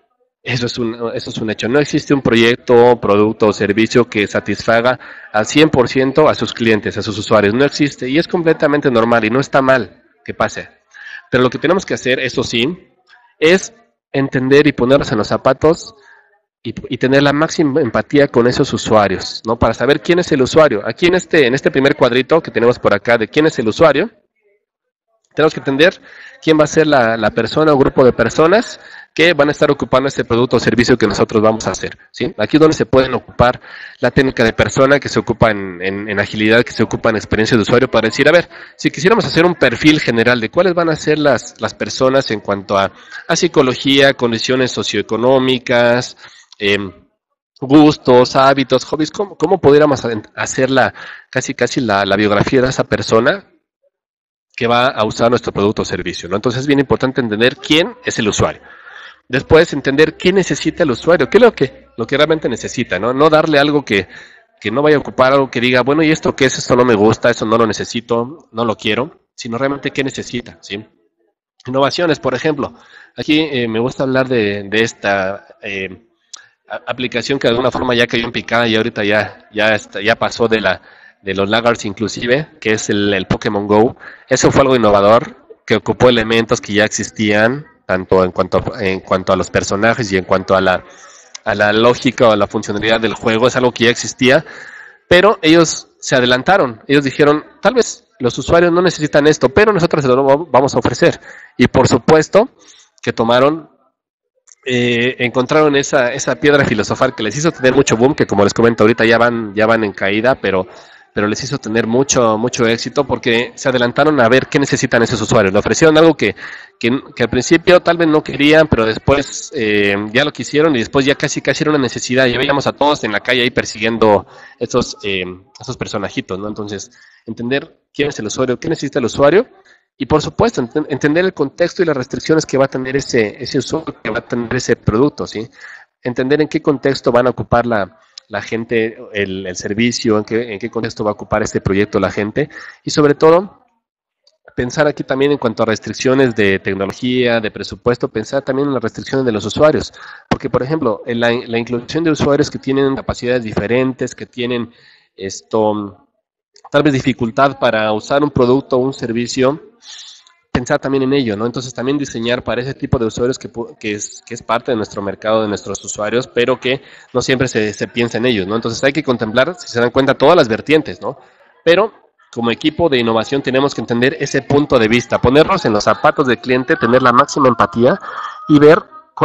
Eso es un hecho. No existe un proyecto, producto o servicio que satisfaga al 100% a sus clientes, a sus usuarios. No existe y es completamente normal y no está mal que pase. Pero lo que tenemos que hacer, eso sí, es entender y ponernos en los zapatos y tener la máxima empatía con esos usuarios, ¿no? Para saber quién es el usuario. Aquí en este primer cuadrito que tenemos por acá de quién es el usuario, tenemos que entender quién va a ser la persona o grupo de personas que van a estar ocupando este producto o servicio que nosotros vamos a hacer, ¿sí? Aquí es donde se pueden ocupar la técnica de persona que se ocupa en agilidad, que se ocupa en experiencia de usuario, para decir, a ver, si quisiéramos hacer un perfil general de cuáles van a ser las personas en cuanto a psicología, condiciones socioeconómicas, eh, gustos, hábitos, hobbies, ¿cómo pudiéramos hacer casi la biografía de esa persona que va a usar nuestro producto o servicio, ¿no? Entonces es bien importante entender quién es el usuario. Después entender qué necesita el usuario, qué es lo que realmente necesita, ¿no? No darle algo que no vaya a ocupar, algo que diga, bueno, ¿y esto qué es? Esto no me gusta, esto no lo necesito, no lo quiero, sino realmente qué necesita, ¿sí? Innovaciones, por ejemplo. Aquí me gusta hablar de esta aplicación que de alguna forma ya cayó en picada y ahorita ya pasó de los laggards inclusive, que es el Pokémon Go. Eso fue algo innovador, que ocupó elementos que ya existían, tanto en cuanto a los personajes y en cuanto a la lógica o a la funcionalidad del juego, es algo que ya existía, pero ellos se adelantaron, ellos dijeron, tal vez los usuarios no necesitan esto, pero nosotros se lo vamos a ofrecer. Y por supuesto que encontraron esa piedra filosofal que les hizo tener mucho boom, que como les comento ahorita ya van en caída, pero les hizo tener mucho éxito porque se adelantaron a ver qué necesitan esos usuarios. Le ofrecieron algo que al principio tal vez no querían, pero después ya lo quisieron y después ya casi era una necesidad. Ya veíamos a todos en la calle ahí persiguiendo esos personajitos, ¿no? Entonces, entender quién es el usuario, qué necesita el usuario y por supuesto, entender el contexto y las restricciones que va a tener ese usuario, que va a tener ese producto, ¿sí? Entender en qué contexto van a ocupar la gente, el servicio, en qué contexto va a ocupar este proyecto la gente y sobre todo pensar aquí también en cuanto a restricciones de tecnología, de presupuesto, pensar también en las restricciones de los usuarios, porque por ejemplo, en la inclusión de usuarios que tienen capacidades diferentes, que tienen tal vez dificultad para usar un producto o un servicio, pensar también en ello, ¿no? Entonces también diseñar para ese tipo de usuarios que es parte de nuestro mercado, de nuestros usuarios, pero que no siempre se piensa en ellos, ¿no? Entonces hay que contemplar, si se dan cuenta, todas las vertientes, ¿no? Pero como equipo de innovación tenemos que entender ese punto de vista, ponernos en los zapatos del cliente, tener la máxima empatía y ver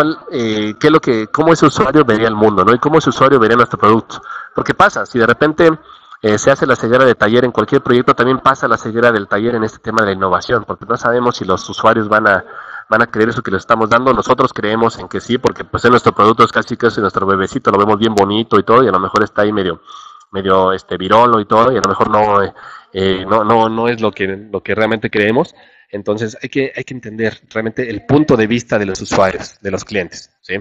cómo ese usuario vería el mundo, ¿no? Y cómo ese usuario vería nuestro producto. Porque pasa, si de repente se hace la ceguera de taller en cualquier proyecto, también pasa la ceguera del taller en este tema de la innovación, porque no sabemos si los usuarios van a creer eso que les estamos dando. Nosotros creemos en que sí, porque pues en nuestro producto es casi nuestro bebecito, lo vemos bien bonito y todo, y a lo mejor está ahí medio virolo y todo, y a lo mejor no es lo que realmente creemos. Entonces hay que entender realmente el punto de vista de los usuarios, de los clientes, ¿sí?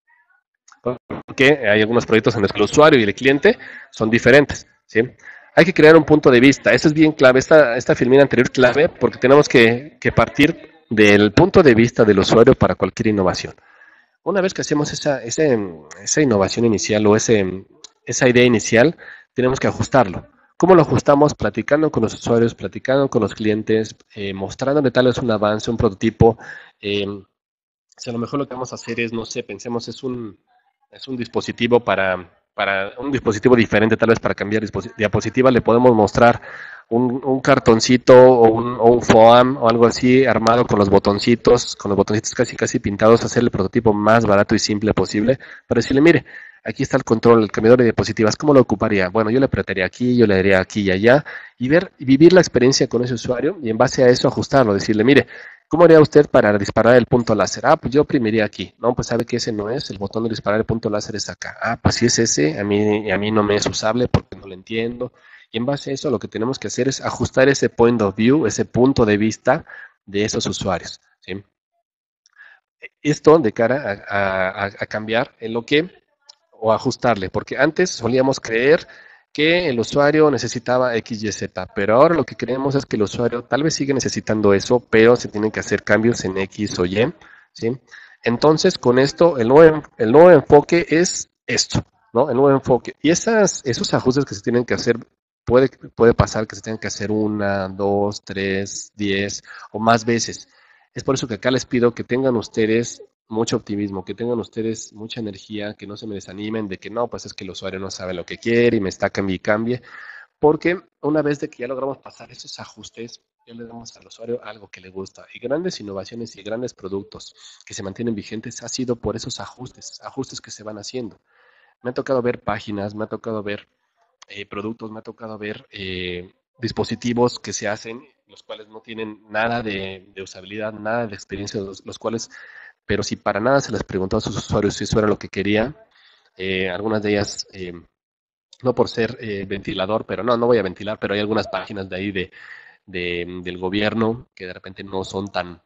Porque hay algunos proyectos en los que el usuario y el cliente son diferentes, ¿sí? Hay que crear un punto de vista. Eso es bien clave, esta filmina anterior clave, porque tenemos que partir del punto de vista del usuario para cualquier innovación. Una vez que hacemos esa innovación inicial o esa idea inicial, tenemos que ajustarlo. ¿Cómo lo ajustamos? Platicando con los usuarios, platicando con los clientes, mostrándole tal vez un avance, un prototipo. Si a lo mejor lo que vamos a hacer es, no sé, pensemos, es un dispositivo para un dispositivo diferente, tal vez para cambiar diapositiva, le podemos mostrar un cartoncito o un foam o algo así armado con los botoncitos casi pintados, hacer el prototipo más barato y simple posible, para decirle, mire, aquí está el control, el cambiador de diapositivas, ¿cómo lo ocuparía? Bueno, yo le apretaría aquí, yo le daría aquí y allá, y vivir la experiencia con ese usuario y en base a eso ajustarlo, decirle, mire, ¿cómo haría usted para disparar el punto láser? Ah, pues yo oprimiría aquí. No, pues sabe que ese no es, el botón de disparar el punto láser es acá. Ah, pues si es ese, a mí no me es usable porque no lo entiendo. Y en base a eso lo que tenemos que hacer es ajustar ese point of view, ese punto de vista de esos usuarios, ¿sí? Esto de cara a cambiar en lo que, o ajustarle, porque antes solíamos creer que el usuario necesitaba X, Y, Z, pero ahora lo que creemos es que el usuario tal vez sigue necesitando eso, pero se tienen que hacer cambios en X o Y, ¿sí? Entonces, con esto, el nuevo enfoque es esto, ¿no? El nuevo enfoque. Y esos ajustes que se tienen que hacer, puede pasar que se tengan que hacer una, dos, tres, 10 o más veces. Es por eso que acá les pido que tengan ustedes mucho optimismo, que tengan ustedes mucha energía, que no se me desanimen de que no, pues es que el usuario no sabe lo que quiere y me está cambie y cambie. Porque una vez de que ya logramos pasar esos ajustes, ya le damos al usuario algo que le gusta. Y grandes innovaciones y grandes productos que se mantienen vigentes ha sido por esos ajustes, ajustes que se van haciendo. Me ha tocado ver páginas, me ha tocado ver productos, me ha tocado ver dispositivos que se hacen, los cuales no tienen nada de usabilidad, nada de experiencia, los cuales, pero si para nada se les preguntó a sus usuarios si eso era lo que querían, algunas de ellas no por ser ventilador, pero no voy a ventilar, pero hay algunas páginas de ahí del gobierno que de repente no son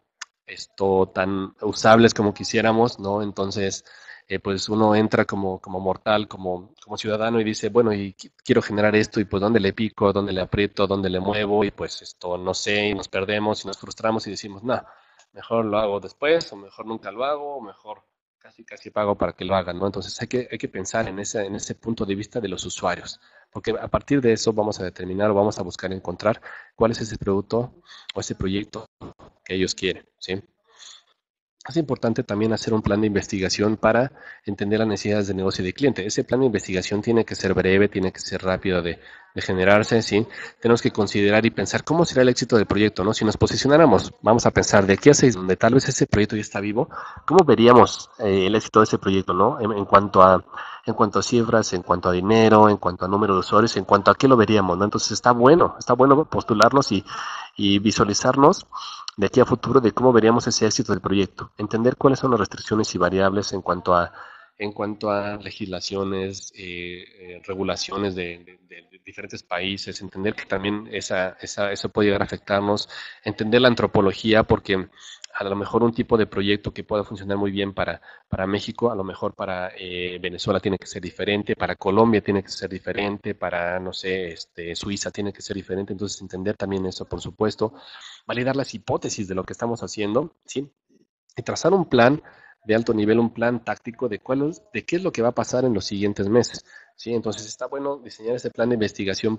tan usables como quisiéramos, ¿no? Entonces, pues uno entra como mortal, como ciudadano y dice, bueno, y quiero generar esto y pues dónde le pico, dónde le aprieto, dónde le muevo y pues esto no sé y nos perdemos y nos frustramos y decimos, no, mejor lo hago después o mejor nunca lo hago o mejor casi pago para que lo hagan, ¿no? Entonces hay que pensar en ese punto de vista de los usuarios, porque a partir de eso vamos a determinar o vamos a buscar encontrar cuál es ese producto o ese proyecto que ellos quieren, ¿sí? Es importante también hacer un plan de investigación para entender las necesidades de negocio y de cliente. Ese plan de investigación tiene que ser breve, tiene que ser rápido de generarse, ¿sí? Tenemos que considerar y pensar cómo será el éxito del proyecto, ¿no? Si nos posicionáramos, vamos a pensar de aquí a 6, donde tal vez ese proyecto ya está vivo, ¿cómo veríamos el éxito de ese proyecto, ¿no? En cuanto a cifras, en cuanto a dinero, en cuanto a número de usuarios, en cuanto a qué lo veríamos, ¿no? Entonces está bueno postularnos y visualizarnos de aquí a futuro de cómo veríamos ese éxito del proyecto, entender cuáles son las restricciones y variables en cuanto a legislaciones, regulaciones de diferentes países, entender que también eso puede llegar a afectarnos, entender la antropología, porque a lo mejor un tipo de proyecto que pueda funcionar muy bien para México, a lo mejor para Venezuela tiene que ser diferente, para Colombia tiene que ser diferente, para, no sé, Suiza tiene que ser diferente, entonces entender también eso, por supuesto, validar las hipótesis de lo que estamos haciendo, ¿sí? Y trazar un plan de alto nivel, un plan táctico de qué es lo que va a pasar en los siguientes meses, ¿sí? Entonces está bueno diseñar ese plan de investigación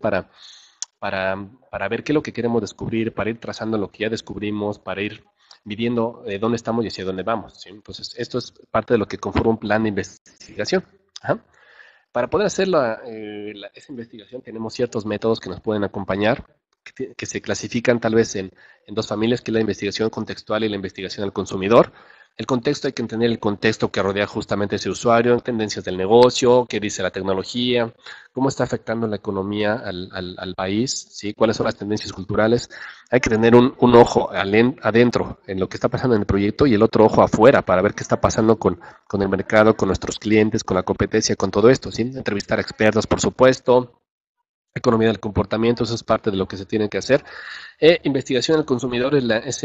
para ver qué es lo que queremos descubrir, para ir trazando lo que ya descubrimos, para ir midiendo dónde estamos y hacia dónde vamos, ¿sí? Entonces esto es parte de lo que conforma un plan de investigación. Ajá. Para poder hacer esa investigación tenemos ciertos métodos que nos pueden acompañar, que se clasifican tal vez en dos familias, que es la investigación contextual y la investigación al consumidor. El contexto, hay que entender el contexto que rodea justamente ese usuario, tendencias del negocio, qué dice la tecnología, cómo está afectando la economía al país, ¿sí? Cuáles son las tendencias culturales. Hay que tener un ojo adentro en lo que está pasando en el proyecto y el otro ojo afuera para ver qué está pasando con el mercado, con nuestros clientes, con la competencia, con todo esto, ¿sí? Entrevistar a expertos, por supuesto. Economía del comportamiento, eso es parte de lo que se tiene que hacer. Investigación del consumidor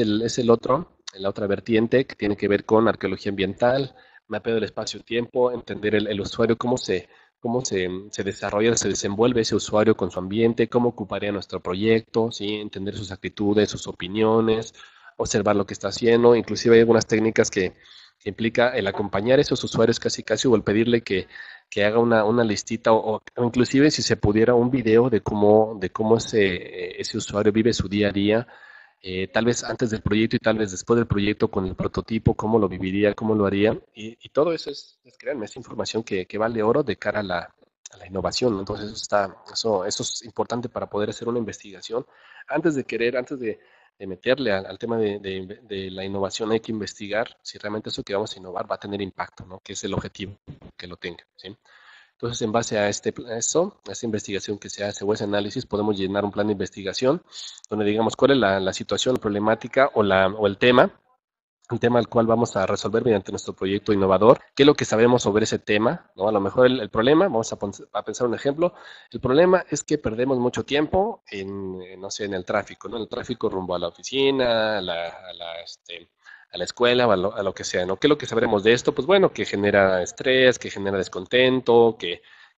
la otra vertiente que tiene que ver con arqueología ambiental, mapeo del espacio-tiempo, entender el usuario, cómo se desarrolla, se desenvuelve ese usuario con su ambiente, cómo ocuparía nuestro proyecto, ¿sí? Entender sus actitudes, sus opiniones, observar lo que está haciendo. Inclusive hay algunas técnicas que implica el acompañar a esos usuarios casi casi o el pedirle que haga una listita o inclusive si se pudiera un video de cómo ese usuario vive su día a día, tal vez antes del proyecto y tal vez después del proyecto con el prototipo, cómo lo viviría, cómo lo haría. Y todo eso créanme, es información que vale oro de cara a la innovación, ¿no? Entonces eso es importante para poder hacer una investigación. Antes de meterle al tema de la innovación, hay que investigar si realmente eso que vamos a innovar va a tener impacto, ¿no? Que es el objetivo que lo tenga, ¿sí? Entonces, en base a esta investigación que se hace o ese análisis, podemos llenar un plan de investigación donde digamos cuál es la situación, la problemática o el tema al cual vamos a resolver mediante nuestro proyecto innovador, qué es lo que sabemos sobre ese tema, ¿no? A lo mejor el problema, vamos a pensar un ejemplo, el problema es que perdemos mucho tiempo no sé, en el tráfico, ¿no? En el tráfico rumbo a la oficina, a la escuela o a lo que sea, ¿no? ¿Qué es lo que sabremos de esto? Pues bueno, que genera estrés, que genera descontento,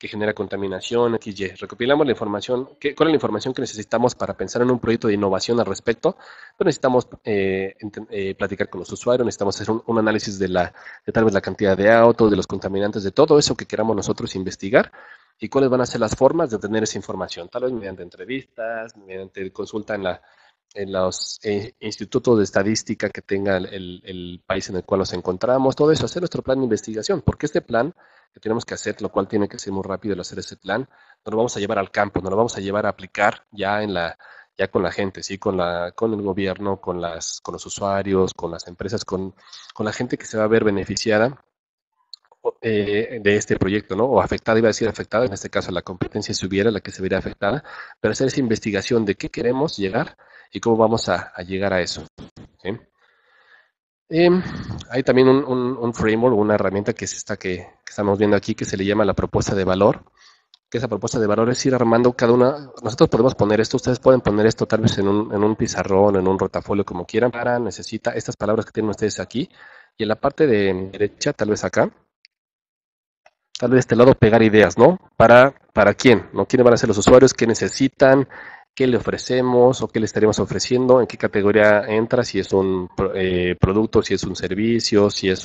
que genera contaminación, XY. Recopilamos la información, ¿cuál es la información que necesitamos para pensar en un proyecto de innovación al respecto? Pues necesitamos platicar con los usuarios, necesitamos hacer un análisis de tal vez la cantidad de autos, de los contaminantes, de todo eso que queramos nosotros investigar y cuáles van a ser las formas de obtener esa información, tal vez mediante entrevistas, mediante consulta en los institutos de estadística que tenga el país en el cual nos encontramos, todo eso, hacer nuestro plan de investigación, porque este plan que tenemos que hacer, lo cual tiene que ser muy rápido el hacer ese plan, nos lo vamos a llevar al campo, nos lo vamos a llevar a aplicar ya con la gente, ¿sí? Con el gobierno, con los usuarios, con las empresas, con la gente que se va a ver beneficiada de este proyecto, ¿no? O afectada, iba a decir afectada, en este caso la competencia si hubiera la que se vería afectada, pero hacer esa investigación de qué queremos llegar y cómo vamos a llegar a eso, ¿sí? Eh, Hay también un framework, una herramienta que es esta que estamos viendo aquí, que se le llama la propuesta de valor, que esa propuesta de valor es ir armando cada una. Nosotros podemos poner esto, ustedes pueden poner esto tal vez en un pizarrón, en un rotafolio, como quieran, necesita estas palabras que tienen ustedes aquí, y en la parte de derecha, tal vez acá, tal vez de este lado pegar ideas, ¿no? ¿Para quién? ¿No? ¿Quiénes van a ser los usuarios? ¿Qué necesitan? ¿Qué le ofrecemos o qué le estaríamos ofreciendo? ¿En qué categoría entra? Si es un producto, si es un servicio, si es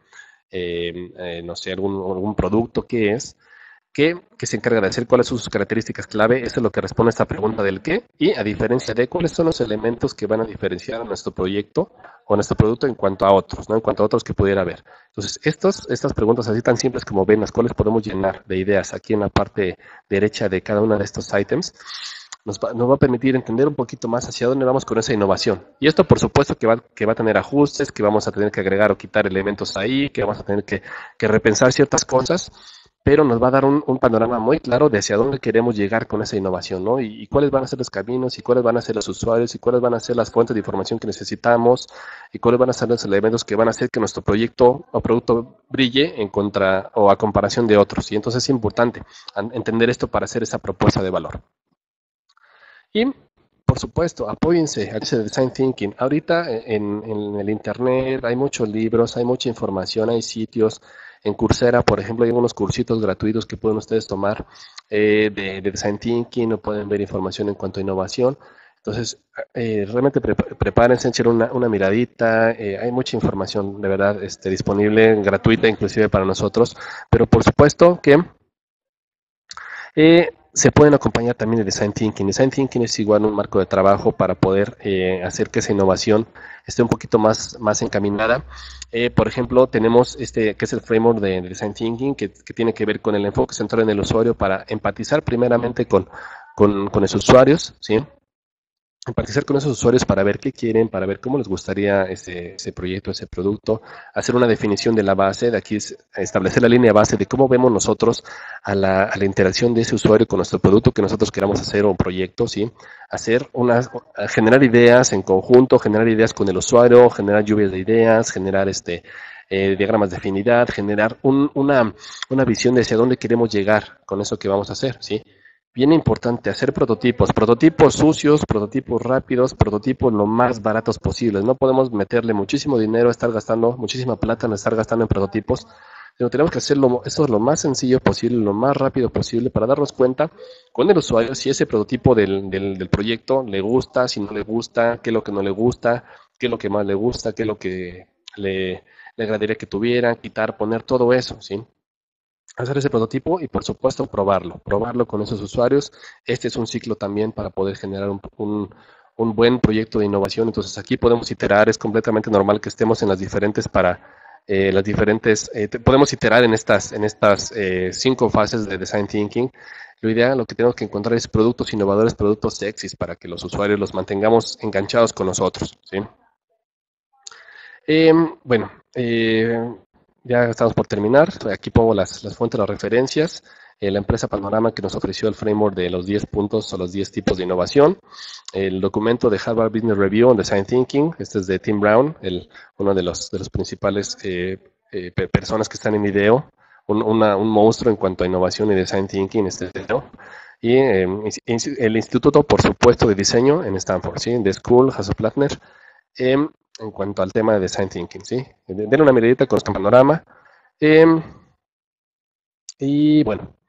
no sé, algún producto, ¿qué es? Que se encarga de hacer cuáles son sus características clave, eso es lo que responde a esta pregunta del qué, y a diferencia de cuáles son los elementos que van a diferenciar a nuestro proyecto o a nuestro producto en cuanto a otros, ¿no? En cuanto a otros que pudiera haber. Entonces, estas preguntas así tan simples como ven, las cuales podemos llenar de ideas aquí en la parte derecha de cada uno de estos ítems, nos va a permitir entender un poquito más hacia dónde vamos con esa innovación. Y esto, por supuesto, que va a tener ajustes, que vamos a tener que agregar o quitar elementos ahí, que vamos a tener que repensar ciertas cosas, pero nos va a dar un panorama muy claro de hacia dónde queremos llegar con esa innovación, ¿no? Y cuáles van a ser los caminos, y cuáles van a ser los usuarios, y cuáles van a ser las fuentes de información que necesitamos, y cuáles van a ser los elementos que van a hacer que nuestro proyecto o producto brille en contra o a comparación de otros. Y entonces es importante entender esto para hacer esa propuesta de valor. Y, por supuesto, apóyense a ese design thinking. Ahorita en el internet hay muchos libros, hay mucha información, hay sitios. En Coursera, por ejemplo, hay unos cursitos gratuitos que pueden ustedes tomar de design thinking o pueden ver información en cuanto a innovación. Entonces, realmente prepárense, echen una miradita. Hay mucha información, de verdad, disponible, gratuita inclusive para nosotros. Pero por supuesto que se pueden acompañar también de Design Thinking. Design Thinking es igual un marco de trabajo para poder hacer que esa innovación esté un poquito más encaminada. Por ejemplo, tenemos que es el framework de Design Thinking, que tiene que ver con el enfoque central en el usuario para empatizar primeramente con los usuarios, ¿sí? Empatizar con esos usuarios para ver qué quieren, para ver cómo les gustaría ese proyecto, ese producto, hacer una definición de la base, de aquí es establecer la línea base de cómo vemos nosotros a la interacción de ese usuario con nuestro producto que nosotros queramos hacer o un proyecto, ¿sí? Generar ideas en conjunto, generar ideas con el usuario, generar lluvias de ideas, generar diagramas de afinidad, generar una visión de hacia dónde queremos llegar con eso que vamos a hacer, ¿sí? Bien importante hacer prototipos sucios, prototipos rápidos, prototipos lo más baratos posibles. No podemos meterle muchísimo dinero a estar gastando, muchísima plata en estar gastando en prototipos, sino tenemos que hacerlo eso lo más sencillo posible, lo más rápido posible para darnos cuenta con el usuario si ese prototipo del proyecto le gusta, si no le gusta, qué es lo que no le gusta, qué es lo que más le gusta, qué es lo que le agradaría que tuviera, quitar, poner todo eso, ¿sí? Hacer ese prototipo y por supuesto probarlo con esos usuarios. Este es un ciclo también para poder generar un buen proyecto de innovación. Entonces aquí podemos iterar, es completamente normal que estemos en podemos iterar en estas 5 fases de design thinking. Lo ideal, lo que tenemos que encontrar es productos innovadores, productos sexys para que los usuarios los mantengamos enganchados con nosotros, ¿sí? Bueno, ya estamos por terminar. Aquí pongo las fuentes, las referencias. La empresa Panorama que nos ofreció el framework de los 10 puntos o los 10 tipos de innovación. El documento de Harvard Business Review on Design Thinking. Este es de Tim Brown, uno de los principales personas que están en IDEO. Un monstruo en cuanto a innovación y design thinking, video. Y el instituto, por supuesto, de diseño en Stanford, ¿sí? The School, Hasso-Plattner. En cuanto al tema de design thinking, ¿sí? Denle una miradita con este panorama. Y bueno,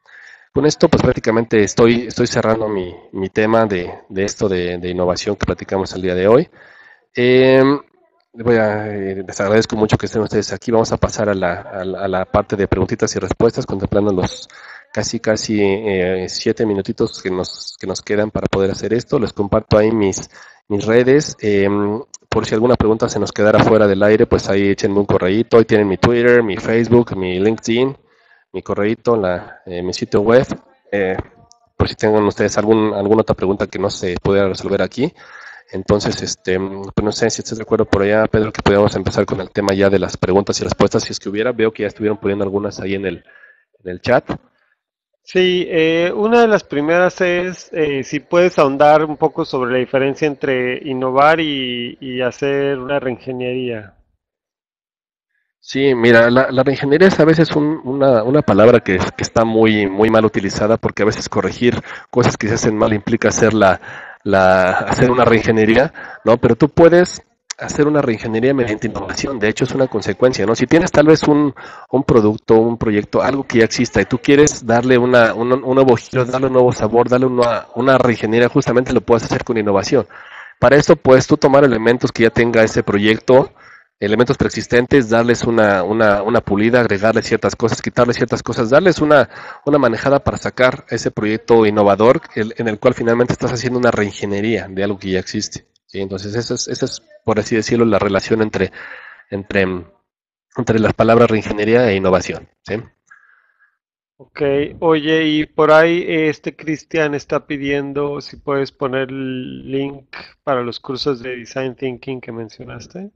Con esto, pues prácticamente estoy cerrando mi tema de esto de innovación que platicamos el día de hoy. Eh, Les agradezco mucho que estén ustedes aquí. Vamos a pasar a la parte de preguntitas y respuestas, contemplando los casi 7 minutitos que nos quedan para poder hacer esto. Les comparto ahí mis redes. Por si alguna pregunta se nos quedara fuera del aire, pues ahí échenme un correíto. Ahí tienen mi Twitter, mi Facebook, mi LinkedIn, mi correíto, mi sitio web. eh, por si tengan ustedes alguna otra pregunta que no se pudiera resolver aquí. Entonces, pues no sé si estás de acuerdo por allá, Pedro, que podríamos empezar con el tema ya de las preguntas y respuestas, si es que hubiera. Veo que ya estuvieron poniendo algunas ahí en el chat. Sí, una de las primeras es si puedes ahondar un poco sobre la diferencia entre innovar y hacer una reingeniería. Sí, mira, la reingeniería es a veces una palabra que está muy mal utilizada porque a veces corregir cosas que se hacen mal implica hacer una reingeniería, ¿no? Pero tú puedes hacer una reingeniería mediante innovación, de hecho es una consecuencia, ¿no? Si tienes tal vez un producto, un proyecto, algo que ya exista y tú quieres darle un nuevo giro, darle un nuevo sabor, darle una reingeniería, justamente lo puedes hacer con innovación. Para esto puedes tú tomar elementos que ya tenga ese proyecto, elementos preexistentes, darles una pulida, agregarles ciertas cosas, quitarles ciertas cosas, darles una manejada para sacar ese proyecto innovador en el cual finalmente estás haciendo una reingeniería de algo que ya existe. ¿Sí? Entonces, esa es, por así decirlo, la relación entre, entre las palabras reingeniería e innovación. ¿Sí? Ok, oye, y por ahí este Cristian está pidiendo si puedes poner el link para los cursos de Design Thinking que mencionaste.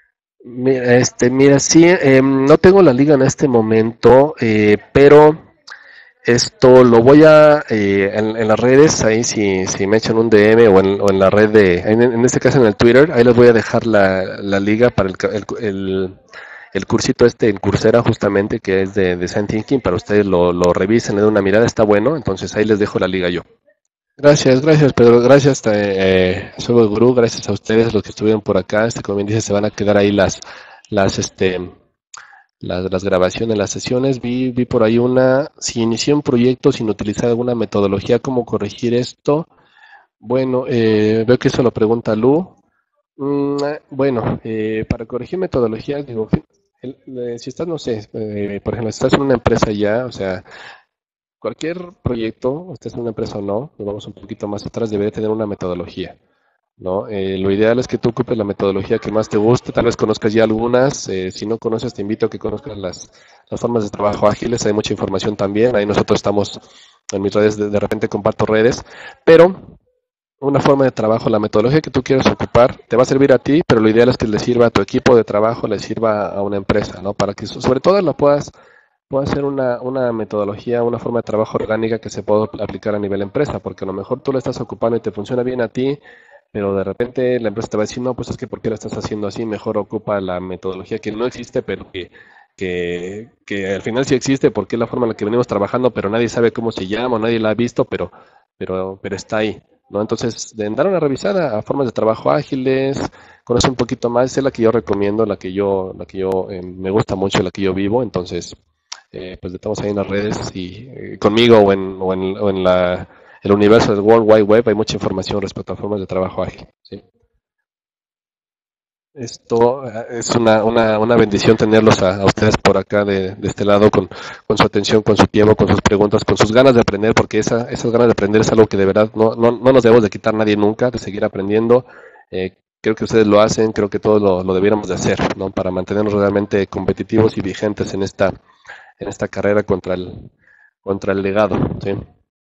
Mira, sí, no tengo la liga en este momento, pero esto lo voy en las redes, ahí si me echan un DM o en la red en este caso en el Twitter, ahí les voy a dejar la liga para el cursito en Coursera justamente, que es de Design Thinking, para ustedes lo revisen, le den una mirada, está bueno, entonces ahí les dejo la liga yo. Gracias Pedro, gracias Soy el Gurú, gracias a ustedes los que estuvieron por acá, como bien dice, se van a quedar ahí las, este, las grabaciones, las sesiones. Vi por ahí si inicié un proyecto sin utilizar alguna metodología, ¿cómo corregir esto? Bueno, veo que eso lo pregunta Lu. Bueno, para corregir metodologías, digo, si estás, no sé, por ejemplo, si estás en una empresa ya, o sea, cualquier proyecto, estés en una empresa o no, nos vamos un poquito más atrás, debería tener una metodología. ¿No? Lo ideal es que tú ocupes la metodología que más te guste, tal vez conozcas ya algunas, si no conoces te invito a que conozcas las formas de trabajo ágiles, hay mucha información también, ahí nosotros estamos en mis redes, de repente comparto redes, pero una forma de trabajo, la metodología que tú quieras ocupar, te va a servir a ti, pero lo ideal es que le sirva a tu equipo de trabajo, le sirva a una empresa, ¿no? Para que sobre todo lo puedas hacer una metodología, una forma de trabajo orgánica que se pueda aplicar a nivel empresa, porque a lo mejor tú lo estás ocupando y te funciona bien a ti, pero de repente la empresa te va a decir, no, pues es que ¿por qué lo estás haciendo así? Mejor ocupa la metodología que no existe, pero que al final sí existe, porque es la forma en la que venimos trabajando, pero nadie sabe cómo se llama, nadie la ha visto, pero está ahí, ¿no? Entonces, de dar una revisada a formas de trabajo ágiles, conocer un poquito más, es la que yo recomiendo, la que yo me gusta mucho, la que yo vivo, entonces, pues estamos ahí en las redes y conmigo o en el universo del World Wide Web hay mucha información respecto a formas de trabajo ágil. ¿Sí? Esto es una bendición tenerlos a ustedes por acá de este lado con su atención, con su tiempo, con sus preguntas, con sus ganas de aprender, porque esas ganas de aprender es algo que de verdad no nos debemos de quitar nadie nunca, de seguir aprendiendo. Creo que ustedes lo hacen, creo que todos lo debiéramos de hacer, ¿no? Para mantenernos realmente competitivos y vigentes en esta carrera contra el legado. ¿Sí?